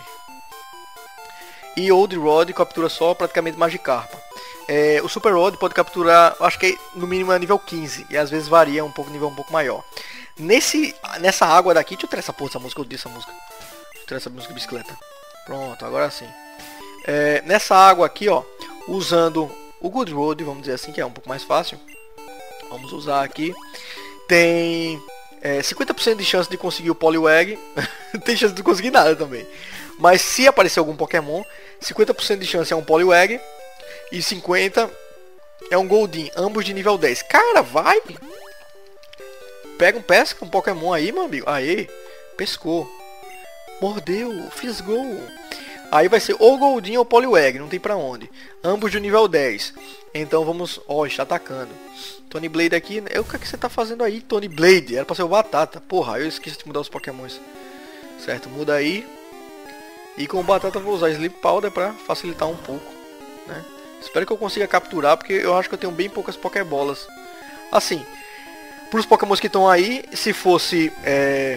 E Old Rod captura só praticamente Magikarpa. É, o Super Rod pode capturar, acho que no mínimo é nível quinze. E às vezes varia um pouco, nível um pouco maior. Nesse, nessa água daqui, deixa eu tirar essa porra dessa música, eu disse essa música. Deixa eu tirar essa música de bicicleta. Pronto, agora sim. É, nessa água aqui, ó, usando o Good Road, vamos dizer assim, que é um pouco mais fácil. Vamos usar aqui. Tem é, cinquenta por cento de chance de conseguir o Poliwag. Tem chance de não conseguir nada também. Mas se aparecer algum Pokémon, cinquenta por cento de chance é um Poliwag e cinquenta por cento é um Goldeen, ambos de nível dez. Cara, vai! Pega um pesca, um Pokémon aí, meu amigo. Aê, pescou. Mordeu, fisgou. Aí vai ser ou Goldeen ou Poliwag, não tem pra onde. Ambos de nível dez. Então vamos... Ó, oh, está atacando. Tony Blade aqui. Eu, o que, é que você tá fazendo aí, Tony Blade? Era pra ser o Batata. Porra, eu esqueci de mudar os Pokémons. Certo, muda aí. E com o Batata eu vou usar Sleep Powder pra facilitar um pouco, né? Espero que eu consiga capturar, porque eu acho que eu tenho bem poucas Pokébolas. Assim, pros Pokémons que estão aí, se fosse é,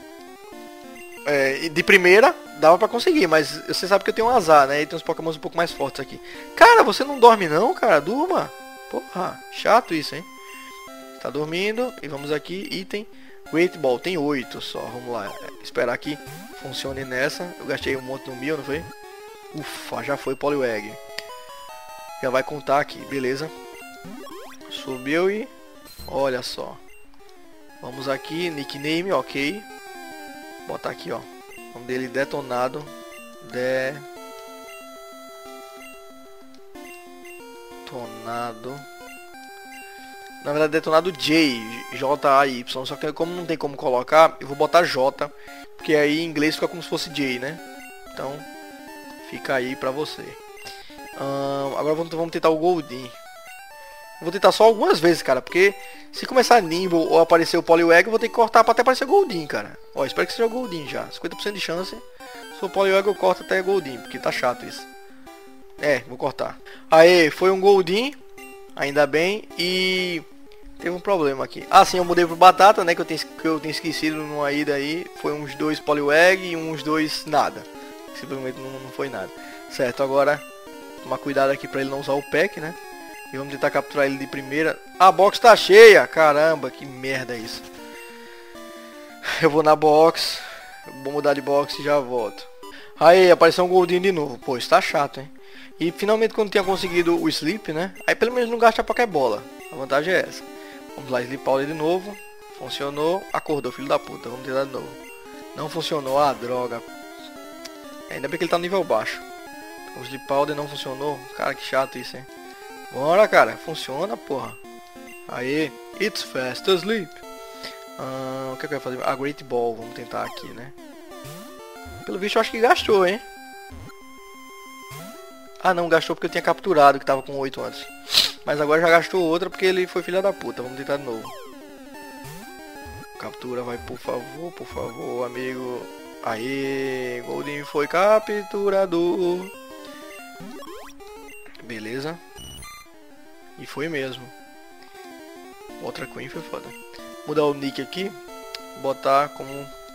é, de primeira, dava pra conseguir. Mas você sabe que eu tenho um azar, né? E tem uns Pokémons um pouco mais fortes aqui. Cara, você não dorme não, cara? Durma. Porra, chato isso, hein? Tá dormindo. E vamos aqui, item. Great Ball, tem oito só. Vamos lá, esperar que funcione nessa. Eu gastei um monte no mil, não foi? Ufa, já foi Poliwag. Já vai contar aqui, beleza. Subiu e... Olha só. Vamos aqui, nickname, ok. Botar aqui, ó. O nome dele, Detonado. Detonado. Na verdade, Detonado J. J A Y. Só que como não tem como colocar, eu vou botar J. Porque aí em inglês fica como se fosse J, né? Então... Fica aí pra você. Hum, agora vamos, vamos tentar o Goldin. Vou tentar só algumas vezes, cara, porque se começar Nimble ou aparecer o Poliwag, eu vou ter que cortar pra até aparecer Goldin, cara. Ó, espero que seja Goldin já. cinquenta por cento de chance. Se for Poliwag, eu corto até Goldin, porque tá chato isso. É, vou cortar. Aê, foi um Goldin, ainda bem, e teve um problema aqui. Ah, sim, eu mudei pro Batata, né, que eu tenho, que eu tenho esquecido numa ida aí. Foi uns dois Poliwag e uns dois nada. Simplesmente não, não foi nada. Certo, agora tomar cuidado aqui pra ele não usar o pack, né. E vamos tentar capturar ele de primeira. A box tá cheia. Caramba, que merda é isso. Eu vou na box. Vou mudar de box e já volto. Aí, apareceu um Goldin de novo. Pô, isso tá chato, hein. E finalmente quando tinha conseguido o Sleep, né. Aí pelo menos não gasta a Pokébola. A vantagem é essa. Vamos lá, Sleep Powder de novo. Funcionou. Acordou, filho da puta. Vamos tentar de novo. Não funcionou. Ah, droga. Ainda bem que ele tá no nível baixo. O Sleep Powder não funcionou. Cara, que chato isso, hein. Bora, cara, funciona, porra. Aí, it's fast asleep. Ah, o que, é que eu ia fazer? A Great Ball, vamos tentar aqui, né? Pelo visto, eu acho que gastou, hein? Ah, não, gastou porque eu tinha capturado, que tava com oito antes. Mas agora já gastou outra porque ele foi filha da puta. Vamos tentar de novo. Captura, vai, por favor, por favor, amigo. Aí, Goldin foi capturado. Beleza. E foi mesmo. Outra Queen foi foda. Mudar o nick aqui. Botar como...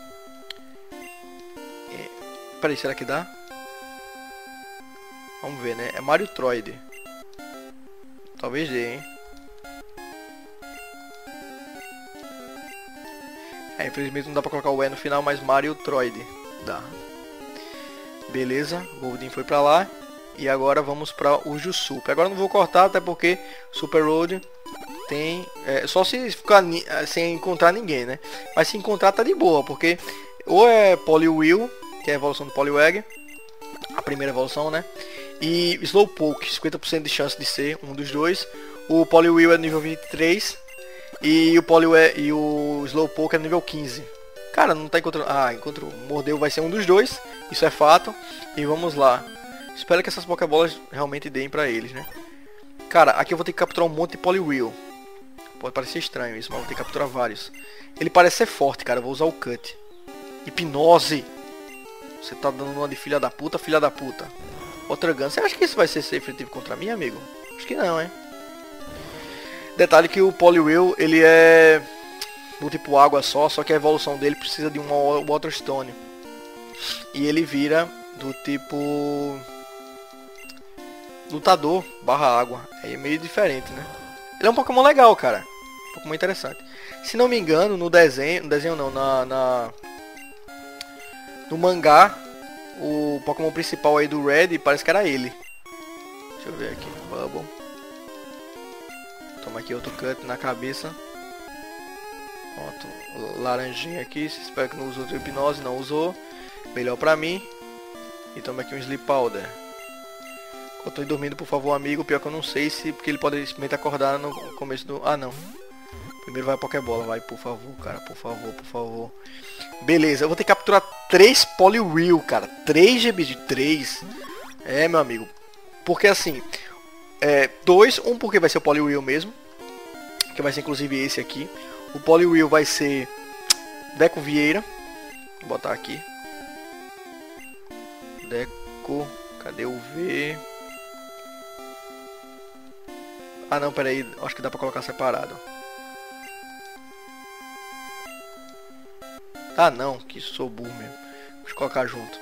É... Peraí, será que dá? Vamos ver, né? É Mario Troid. Talvez dê, hein? É, infelizmente não dá pra colocar o E no final, mas Mario Troid dá. Beleza, Goldin foi pra lá. E agora vamos para o Jusup. Agora não vou cortar, até porque Super Road tem... É, só se ficar sem encontrar ninguém, né? Mas se encontrar tá de boa, porque ou é Poliwhirl, que é a evolução do Poliwag, a primeira evolução, né? E Slowpoke, cinquenta por cento de chance de ser um dos dois. O Poliwhirl é nível vinte e três e o, Poliwag, e o Slowpoke é nível quinze. Cara, não tá encontrando... Ah, encontrou. Mordeu, vai ser um dos dois, isso é fato. E vamos lá. Espero que essas Pokébolas realmente deem pra eles, né? Cara, aqui eu vou ter que capturar um monte de Poliwhirl. Pode parecer estranho isso, mas vou ter que capturar vários. Ele parece ser forte, cara. Eu vou usar o Cut. Hipnose. Você tá dando uma de filha da puta, filha da puta. Outra Gun. Você acha que isso vai ser efetivo contra mim, amigo? Acho que não, hein? Detalhe que o Poliwhirl, ele é do tipo água só, só que a evolução dele precisa de uma Water Stone. E ele vira do tipo... lutador barra água. É meio diferente, né? Ele é um Pokémon legal, cara. Um Pokémon interessante. Se não me engano, no desenho... No desenho não, na... na no mangá, o Pokémon principal aí do Red parece que era ele. Deixa eu ver aqui. Bubble. Toma aqui outro cut na cabeça. Pronto. Laranjinha aqui. Espero que não usou outra hipnose. Não usou. Melhor pra mim. E toma aqui um Sleep Powder. Eu tô dormindo, por favor, amigo. Pior que eu não sei se... Porque ele pode simplesmente acordar no começo do... Ah, não. Primeiro vai a Pokébola. Vai, por favor, cara. Por favor, por favor. Beleza. Eu vou ter que capturar três Poliwhirl, cara. três G B de três. É, meu amigo. Porque assim... É, dois. Um porque vai ser o Poliwhirl mesmo. Que vai ser inclusive esse aqui. O Poliwhirl vai ser... Deco Vieira. Vou botar aqui. Deco... Cadê o V? Ah não, peraí, acho que dá pra colocar separado. Ah não, que sou burro mesmo. Deixa eu colocar junto.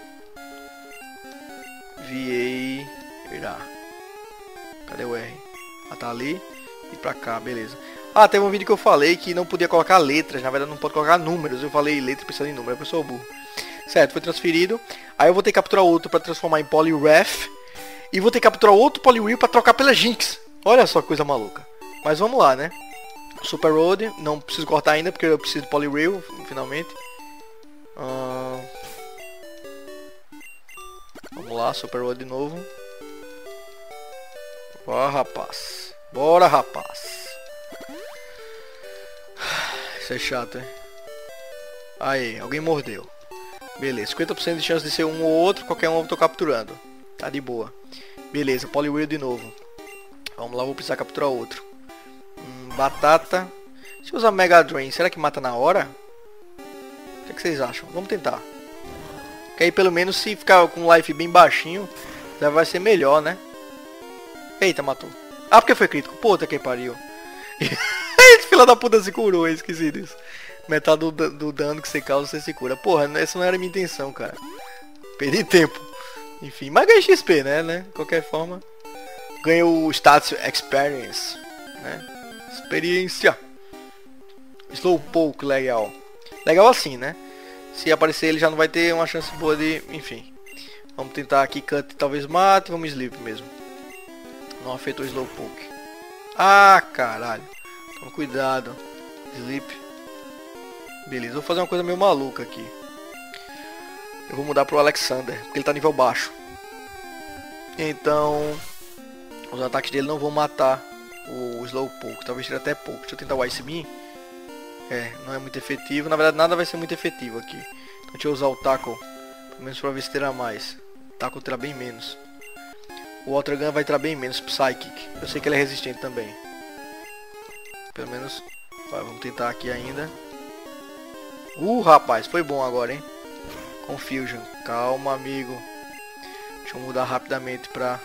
Vieira. Cadê o R? Ah, tá ali. E pra cá, beleza. Ah, teve um vídeo que eu falei que não podia colocar letras. Na verdade não pode colocar números. Eu falei letra pensando em número, eu sou burro. Certo, foi transferido. Aí eu vou ter que capturar outro pra transformar em Poliwrath. E vou ter que capturar outro Poliwhirl pra trocar pela Jynx. Olha só que coisa maluca. Mas vamos lá, né? Super Road. Não preciso cortar ainda porque eu preciso de Poliwhirl, finalmente. Hum... Vamos lá, Super Road de novo. Bora, rapaz. Bora, rapaz. Isso é chato, hein? Aí, alguém mordeu. Beleza, cinquenta por cento de chance de ser um ou outro. Qualquer um eu tô capturando. Tá de boa. Beleza, Poliwhirl de novo. Vamos lá, vou precisar capturar outro. Hum, batata. Se usar Mega Drain, será que mata na hora? O que, é que vocês acham? Vamos tentar. Que aí pelo menos se ficar com o life bem baixinho, já vai ser melhor, né? Eita, matou. Ah, porque foi crítico. Puta que pariu. Esse filho da puta se curou, é esqueci disso. Metade do, do dano que você causa, você se cura. Porra, essa não era a minha intenção, cara. Perdi tempo. Enfim, mas ganhei X P, né? né? De qualquer forma. Ganhei o Status Experience. Né? Experiência. Slowpoke, legal. Legal assim, né? Se aparecer ele já não vai ter uma chance boa de... Enfim. Vamos tentar aqui Cut, talvez mate. Vamos Sleep mesmo. Não afetou o Slowpoke. Ah, caralho. Toma cuidado. Sleep. Beleza, vou fazer uma coisa meio maluca aqui. Eu vou mudar pro Alexander, porque ele tá nível baixo. Então, os ataques dele não vão matar o Slowpoke. Talvez tire até pouco. Deixa eu tentar o Ice Beam. É, não é muito efetivo. Na verdade, nada vai ser muito efetivo aqui. Então, deixa eu usar o Tackle. Pelo menos pra ver se terá mais. O Tackle terá bem menos. O Water Gun vai terá bem menos Psychic. Eu sei que ele é resistente também. Pelo menos... Vai, vamos tentar aqui ainda. Uh, rapaz, foi bom agora, hein? Confusion. Calma, amigo. Deixa eu mudar rapidamente pra...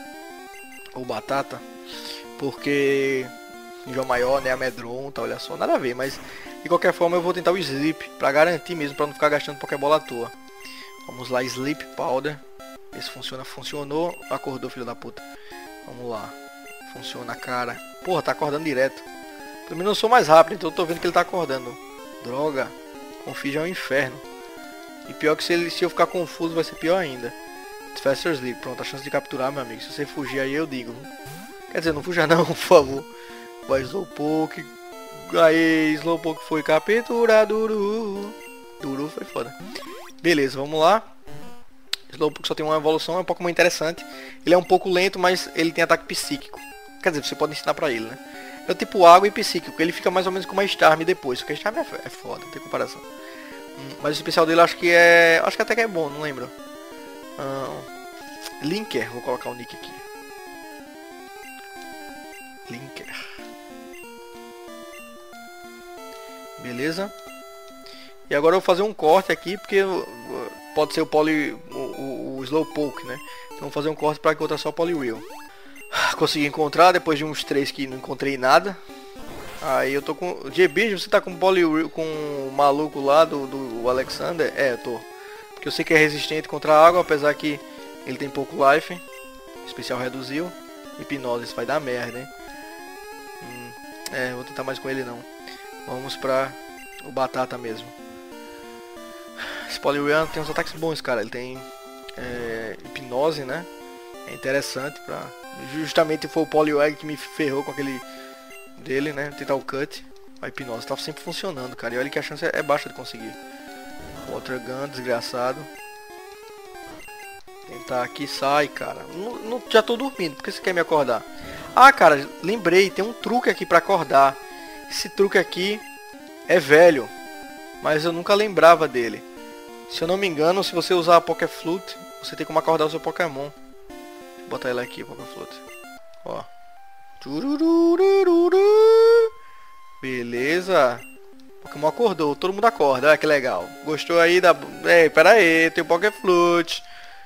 O Batata. Porque... Nível maior, né? Amedronta, olha só. Nada a ver, mas... De qualquer forma, eu vou tentar o Sleep. Pra garantir mesmo, pra não ficar gastando Pokébola à toa. Vamos lá, Sleep Powder. Esse funciona, funcionou. Acordou, filho da puta. Vamos lá. Funciona, cara. Porra, tá acordando direto. Pelo menos eu sou mais rápido, então eu tô vendo que ele tá acordando. Droga. Confusion é um inferno. E pior que se, ele, se eu ficar confuso vai ser pior ainda. Faster Sleep. Pronto, a chance de capturar, meu amigo. Se você fugir aí eu digo. Quer dizer, não fuja não, por favor. Vai Slowpoke. Aí, Slowpoke foi capturado. Duru. Duru foi foda. Beleza, vamos lá. Slowpoke só tem uma evolução, é um Pokémon interessante. Ele é um pouco lento, mas ele tem ataque psíquico. Quer dizer, você pode ensinar pra ele, né? É o tipo água e psíquico. Ele fica mais ou menos como a Starmie depois. Porque a Starmie é foda, não tem comparação. Hum, mas o especial dele acho que é... Acho que até que é bom, não lembro. Hum, Linker, vou colocar o nick aqui. Linker. Beleza. E agora eu vou fazer um corte aqui, porque pode ser o Poly, o, o, o Slowpoke, né? Então vou fazer um corte para encontrar só o Poliwhirl. Consegui encontrar, depois de uns três que não encontrei nada. Aí eu tô com... G-Bicho, você tá com o Poliwhirl, com o maluco lá do, do Alexander? É, eu tô. Porque eu sei que é resistente contra a água, apesar que ele tem pouco life. Especial reduziu. Hipnose, isso vai dar merda, hein? Hum, é, vou tentar mais com ele não. Vamos pra o Batata mesmo. Esse Poliwhirl tem uns ataques bons, cara. Ele tem é, hipnose, né? É interessante pra... Justamente foi o Poliwhirl que me ferrou com aquele dele, né? Tentar o Cut. A hipnose tá sempre funcionando, cara. E olha que a chance é baixa de conseguir. Water Gun, desgraçado. Tentar aqui, sai, cara. Não, não, já tô dormindo, por que você quer me acordar? Ah, cara, lembrei, tem um truque aqui pra acordar. Esse truque aqui é velho, mas eu nunca lembrava dele. Se eu não me engano, se você usar a Poké Flute, você tem como acordar o seu Pokémon. Vou botar ele aqui, Poké Flute. Ó. Beleza. Pokémon acordou, todo mundo acorda, olha que legal. Gostou aí da... Ei, pera aí, tem o Poké Flute.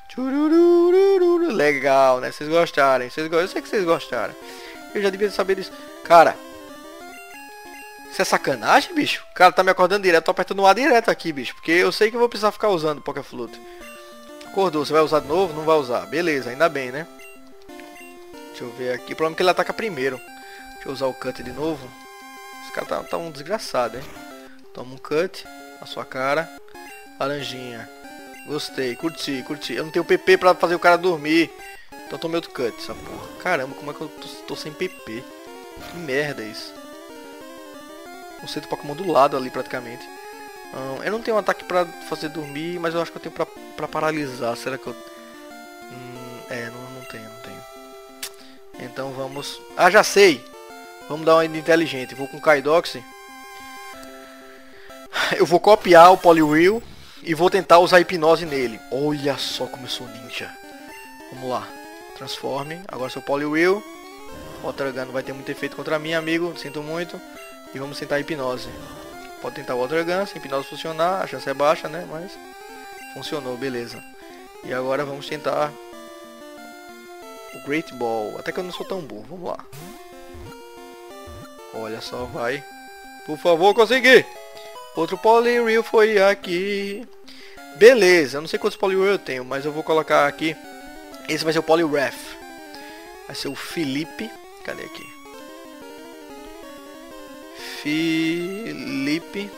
Legal, né? Vocês gostaram, vocês... eu sei que vocês gostaram. Eu já devia saber disso. Cara, isso é sacanagem, bicho? O cara tá me acordando direto, tô apertando o A direto aqui, bicho. Porque eu sei que eu vou precisar ficar usando o Poké Flute. Acordou, você vai usar de novo? Não vai usar. Beleza, ainda bem, né? Deixa eu ver aqui. O problema é que ele ataca primeiro. Deixa eu usar o Cut de novo. Esse cara tá, tá um desgraçado, hein? Toma um Cut na sua cara. Laranjinha. Gostei, curti, curti. Eu não tenho P P pra fazer o cara dormir. Então tomei outro Cut, essa porra. Caramba, como é que eu tô, tô sem P P? Que merda isso. Não sei do Pokémon do lado ali praticamente. Hum, eu não tenho um ataque pra fazer dormir, mas eu acho que eu tenho pra, pra paralisar. Será que eu... Hum, é, não, não tenho, não tenho. Então vamos... Ah, já sei! Vamos dar uma de inteligente. Vou com o Kaidox. Eu vou copiar o Poliwhirl e vou tentar usar hipnose nele. Olha só como eu sou ninja. Vamos lá. Transforme. Agora seu Poliwhirl. Water Gun não vai ter muito efeito contra mim, amigo. Sinto muito. E vamos tentar hipnose. Pode tentar Water Gun. Se hipnose funcionar, a chance é baixa, né? Mas funcionou, beleza. E agora vamos tentar o Great Ball. Até que eu não sou tão burro. Vamos lá. Olha só, vai. Por favor, consegui. Outro Poliwhirl foi aqui. Beleza, eu não sei quantos Poliwhirl eu tenho, mas eu vou colocar aqui. Esse vai ser o Poliwrath. Vai ser o Felipe. Cadê aqui? Felipe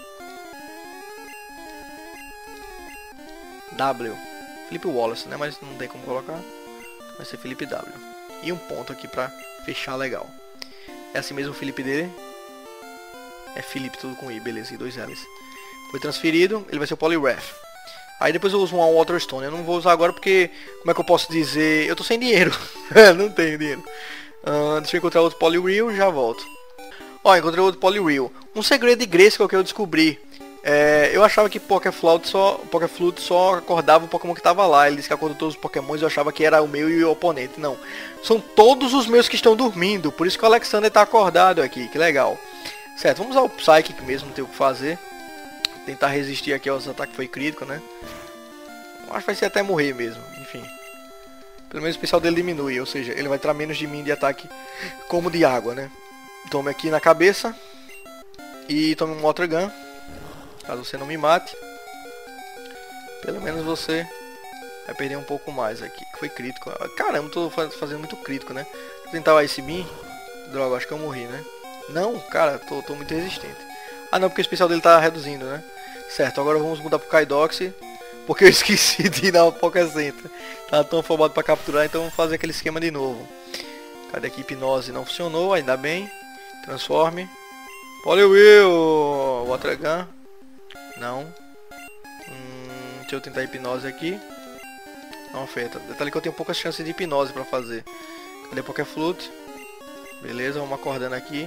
W. Felipe Wallace, né? Mas não tem como colocar. Vai ser Felipe W. E um ponto aqui pra fechar legal. É assim mesmo o Felipe dele. É Felipe, tudo com I, beleza, e dois L's. Foi transferido, ele vai ser o Poliwrath. Aí depois eu uso uma Water Stone. Eu não vou usar agora porque, como é que eu posso dizer? Eu tô sem dinheiro. Não tenho dinheiro. Uh, deixa eu encontrar outro Poliwhirl e já volto. Ó, encontrei outro Poliwhirl. Um segredo de Grayskull que eu descobri. É, eu achava que Pokéflute só, Pokéflute só acordava o Pokémon que tava lá. Ele disse que acordou todos os Pokémons e eu achava que era o meu e o oponente. Não. São todos os meus que estão dormindo. Por isso que o Alexander tá acordado aqui. Que legal. Certo, vamos usar o Psychic mesmo, não tem o que fazer. Tentar resistir aqui aos ataques que foi crítico, né? Acho que vai ser até morrer mesmo, enfim. Pelo menos o especial dele diminui, ou seja, ele vai entrar menos de mim de ataque como de água, né? Tome aqui na cabeça. E tome um Water Gun. Caso você não me mate. Pelo menos você vai perder um pouco mais aqui, que foi crítico. Caramba, tô fazendo muito crítico, né? Vou tentar o Ice Beam. Droga, acho que eu morri, né? Não, cara, tô, tô muito resistente. Ah não, porque o especial dele tá reduzindo, né? Certo, agora vamos mudar pro Kaidox. Porque eu esqueci de ir na Poké Center. Tá tão afobado pra capturar, então vamos fazer aquele esquema de novo. Cadê aqui? Hipnose não funcionou, ainda bem. Transforme. Poliwhirl! Water Gun. Não. Hum, deixa eu tentar hipnose aqui. Não afeta. Detalhe que eu tenho poucas chances de hipnose pra fazer. Cadê Pokéflute? Beleza, vamos acordando aqui.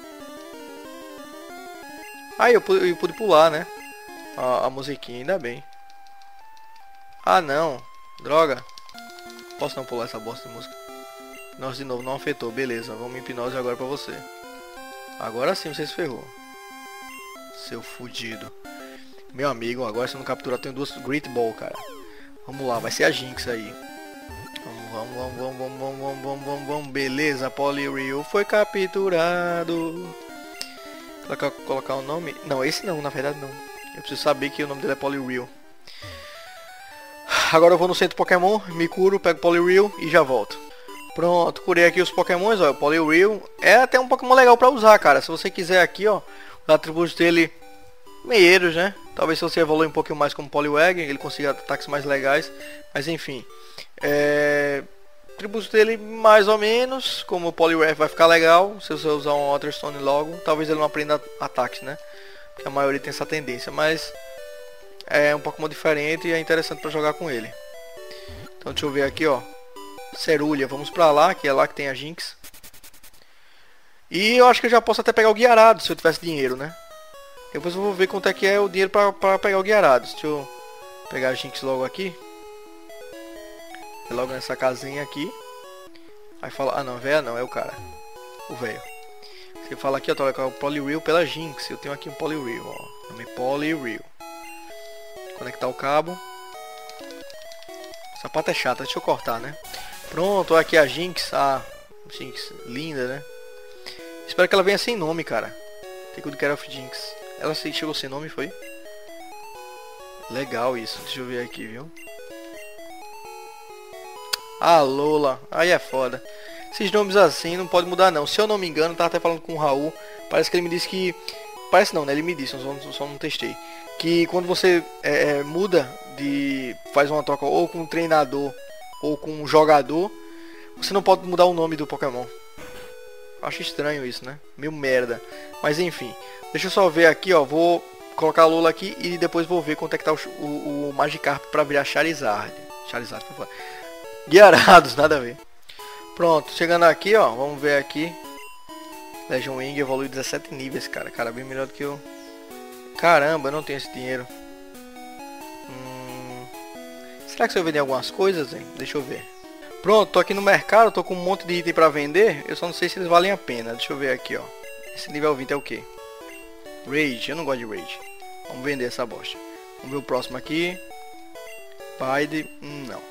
Ah, eu pude, eu pude pular, né? A, a musiquinha, ainda bem. Ah, não. Droga. Posso não pular essa bosta de música? Nossa, de novo, não afetou. Beleza, vamos em hipnose agora pra você. Agora sim você se ferrou. Seu fudido. Meu amigo, agora se não capturar, eu tenho duas Great Ball, cara. Vamos lá, vai ser a Jinx aí. Vamos, vamos, vamos, vamos, vamos, vamos, vamos, vamos, vamos, vamos. Beleza, Poliwhirl foi capturado. Colocar, colocar o nome? Não, esse não, na verdade não. Eu preciso saber que o nome dele é Poliwhirl. Agora eu vou no centro Pokémon, me curo, pego Poliwhirl e já volto. Pronto, curei aqui os Pokémons, ó. O Poliwhirl é até um Pokémon legal pra usar, cara. Se você quiser aqui, ó, os atributos dele meieiros, né? Talvez se você evoluir um pouquinho mais como Poliwag, ele consiga ataques mais legais. Mas enfim, é... atributos dele mais ou menos, como o Poliwrath vai ficar legal. Se você usar um Water Stone logo, talvez ele não aprenda ataques, né? Porque a maioria tem essa tendência, mas é um Pokémon diferente e é interessante pra jogar com ele. Então deixa eu ver aqui, ó. Cerulha, vamos pra lá, que é lá que tem a Jinx. E eu acho que eu já posso até pegar o Guiarado, se eu tivesse dinheiro, né? Depois eu vou ver quanto é que é o dinheiro pra, pra pegar o Guiarado. Deixa eu pegar a Jinx logo aqui. Logo nessa casinha aqui. Aí fala, ah não, velho não, é o cara. O velho. Você fala aqui, ó, trocar o Poliwhirl pela Jinx. Eu tenho aqui um Poliwhirl, ó. Nome Poliwhirl. Conectar o cabo. Essa parte é chata, deixa eu cortar, né? Pronto, aqui a Jinx. Ah, Jinx, linda, né? Espero que ela venha sem nome, cara. Take good care of Jinx. Ela chegou sem nome, foi? Legal isso, deixa eu ver aqui, viu? Ah, Lola, aí é foda. Esses nomes assim não pode mudar não. Se eu não me engano, tava até falando com o Raul. Parece que ele me disse que... Parece não, né? Ele me disse, eu só, só não testei. Que quando você é, é, muda de... Faz uma troca ou com um treinador ou com um jogador, você não pode mudar o nome do Pokémon. Acho estranho isso, né? Meio merda. Mas enfim. Deixa eu só ver aqui, ó. Vou colocar a Lola aqui e depois vou ver quanto é que tá o, o, o Magikarp pra virar Charizard. Charizard, por favor. Guiarados, nada a ver. Pronto, chegando aqui, ó. Vamos ver aqui. Legion Wing evoluiu dezessete níveis, cara. Cara, bem melhor do que eu. Caramba, eu não tenho esse dinheiro. Hum... Será que se eu vender algumas coisas, hein? Deixa eu ver. Pronto, tô aqui no mercado, tô com um monte de item pra vender. Eu só não sei se eles valem a pena. Deixa eu ver aqui, ó. Esse nível vinte é o que? Rage, eu não gosto de Rage. Vamos vender essa bosta. Vamos ver o próximo aqui. Bide, hum, não.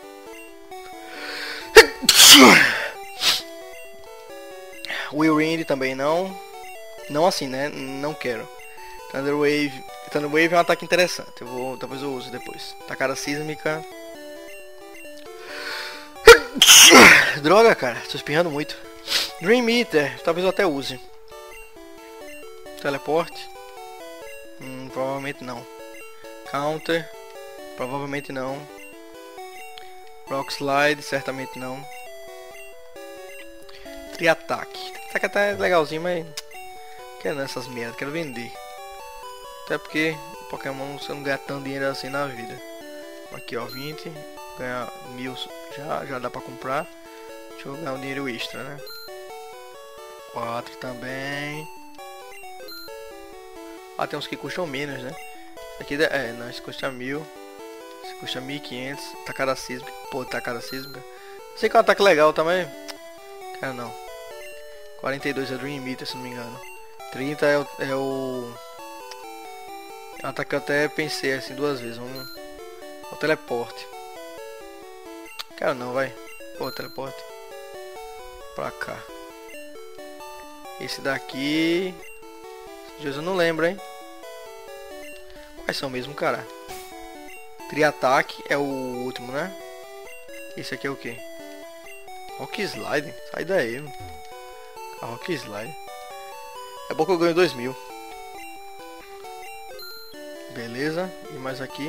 Will Wind também não. Não assim, né? Não quero. Thunder Wave. Thunder Wave é um ataque interessante. Eu vou, talvez eu use depois. Tacada sísmica. Droga, cara. Tô espirrando muito. Dream Eater. Talvez eu até use. Teleporte. Hum, provavelmente não. Counter. Provavelmente não. Rock Slide. Certamente não. Tri-ataque. Tri-ataque até é legalzinho, mas... quero nessas merdas. Quero vender. Até porque Pokémon você não ganha tanto dinheiro assim na vida. Aqui, ó. vinte. Ganhar mil já, já dá pra comprar. Deixa eu ganhar um dinheiro extra, né? quatro também. Ah, tem uns que custam menos, né? Esse aqui é, não, esse custa mil. Esse custa mil e quinhentos. Tacada sísmica. Pô, tacada sísmica. Sei que é um ataque legal também. Quero não. quarenta e dois é Dream Eater, se não me engano. trinta é o... É o... É um ataque que eu até pensei assim duas vezes. Vamos... O teleporte. Quero não, vai. Pô, teleporte. Pra cá. Esse daqui... Jesus, eu não lembro, hein? Quais são mesmo, cara? Tri-ataque é o último, né? Esse aqui é o que? Rock Slide? Sai daí, mano. Ah, Rock Slide. É bom que eu ganho dois mil. Beleza. E mais aqui.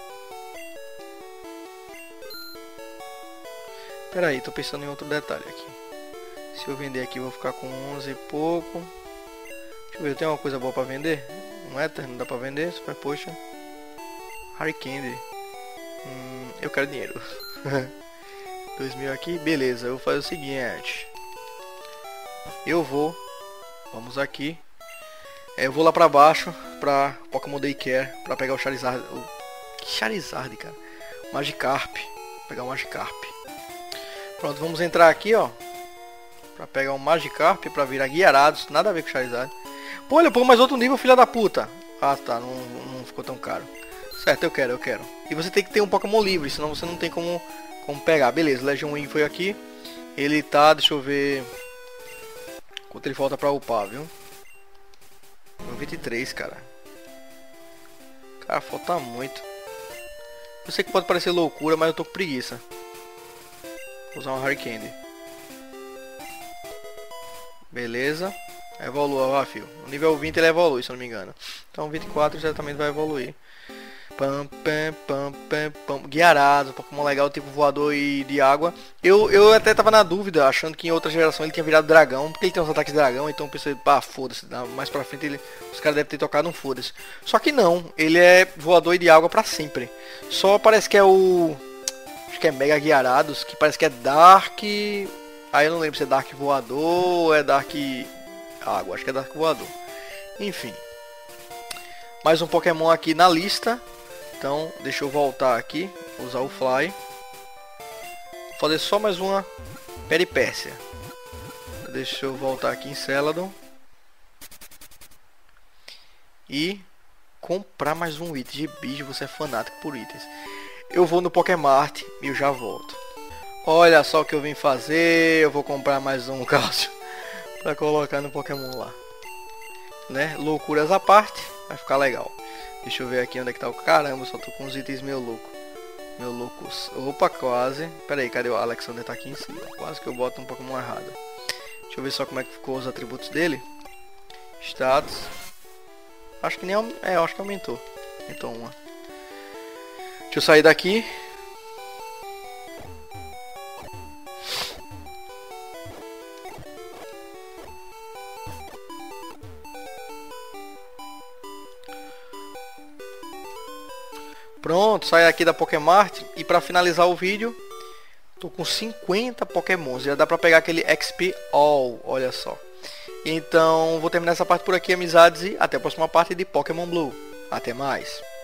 Pera aí, tô pensando em outro detalhe aqui. Se eu vender aqui, eu vou ficar com onze e pouco. Deixa eu ver, tem uma coisa boa pra vender? Um Ether, não dá pra vender? Super Potion. Harry Candy. Hum, eu quero dinheiro. dois mil aqui, beleza. Eu vou fazer o seguinte. Eu vou. Vamos aqui. É, eu vou lá pra baixo. Pra Pokémon Daycare. Pra pegar o Charizard. O... Que Charizard, cara? Magikarp. Vou pegar o Magikarp. Pronto, vamos entrar aqui, ó. Pra pegar um Magikarp. Pra virar Guiarados. Nada a ver com o Charizard. Pô, olha, pô, mais outro nível, filha da puta. Ah, tá. Não, não ficou tão caro. Certo, eu quero, eu quero. E você tem que ter um Pokémon livre, senão você não tem como, como pegar. Beleza, Legion Wing foi aqui. Ele tá, deixa eu ver... Quanto ele falta pra upar, viu? noventa e três, cara. Cara, falta muito. Eu sei que pode parecer loucura, mas eu tô com preguiça. Vou usar um Harry Candy. Beleza. Evolua, ah, filho. No nível vinte ele evolui, se eu não me engano. Então vinte e quatro já também vai evoluir. Pam, pam, pam, pam, pam. Guiarado, Pokémon legal, tipo voador e de água. Eu, eu até tava na dúvida, achando que em outra geração ele tinha virado dragão, porque ele tem uns ataques de dragão, então eu pensei, pá, foda-se, mais pra frente ele, os caras devem ter tocado um foda-se. Só que não, ele é voador e de água pra sempre. Só parece que é o... Acho que é Mega Guiarados, que parece que é Dark... Aí eu não lembro se é Dark Voador ou é Dark... Água, acho que é Dark Voador. Enfim. Mais um Pokémon aqui na lista. Então, deixa eu voltar aqui. Usar o Fly. Vou fazer só mais uma peripécia. Deixa eu voltar aqui em Celadon. E comprar mais um item de bicho. Você é fanático por itens. Eu vou no Pokémart e eu já volto. Olha só o que eu vim fazer. Eu vou comprar mais um cálcio pra colocar no Pokémon lá, né? Loucuras à parte, vai ficar legal. Deixa eu ver aqui onde é que tá o... Caramba, só tô com os itens meio louco. Meu loucos. Opa, quase. Pera aí, cadê o Alexander? Tá aqui em cima. Quase que eu boto um Pokémon errado. Deixa eu ver só como é que ficou os atributos dele. Status. Acho que nem... É, acho que aumentou. Aumentou uma. Deixa eu sair daqui. Pronto, sai aqui da Pokémart. E para finalizar o vídeo, tô com cinquenta Pokémons. Já dá para pegar aquele X P All, olha só. Então, vou terminar essa parte por aqui, amizades. E até a próxima parte de Pokémon Blue. Até mais.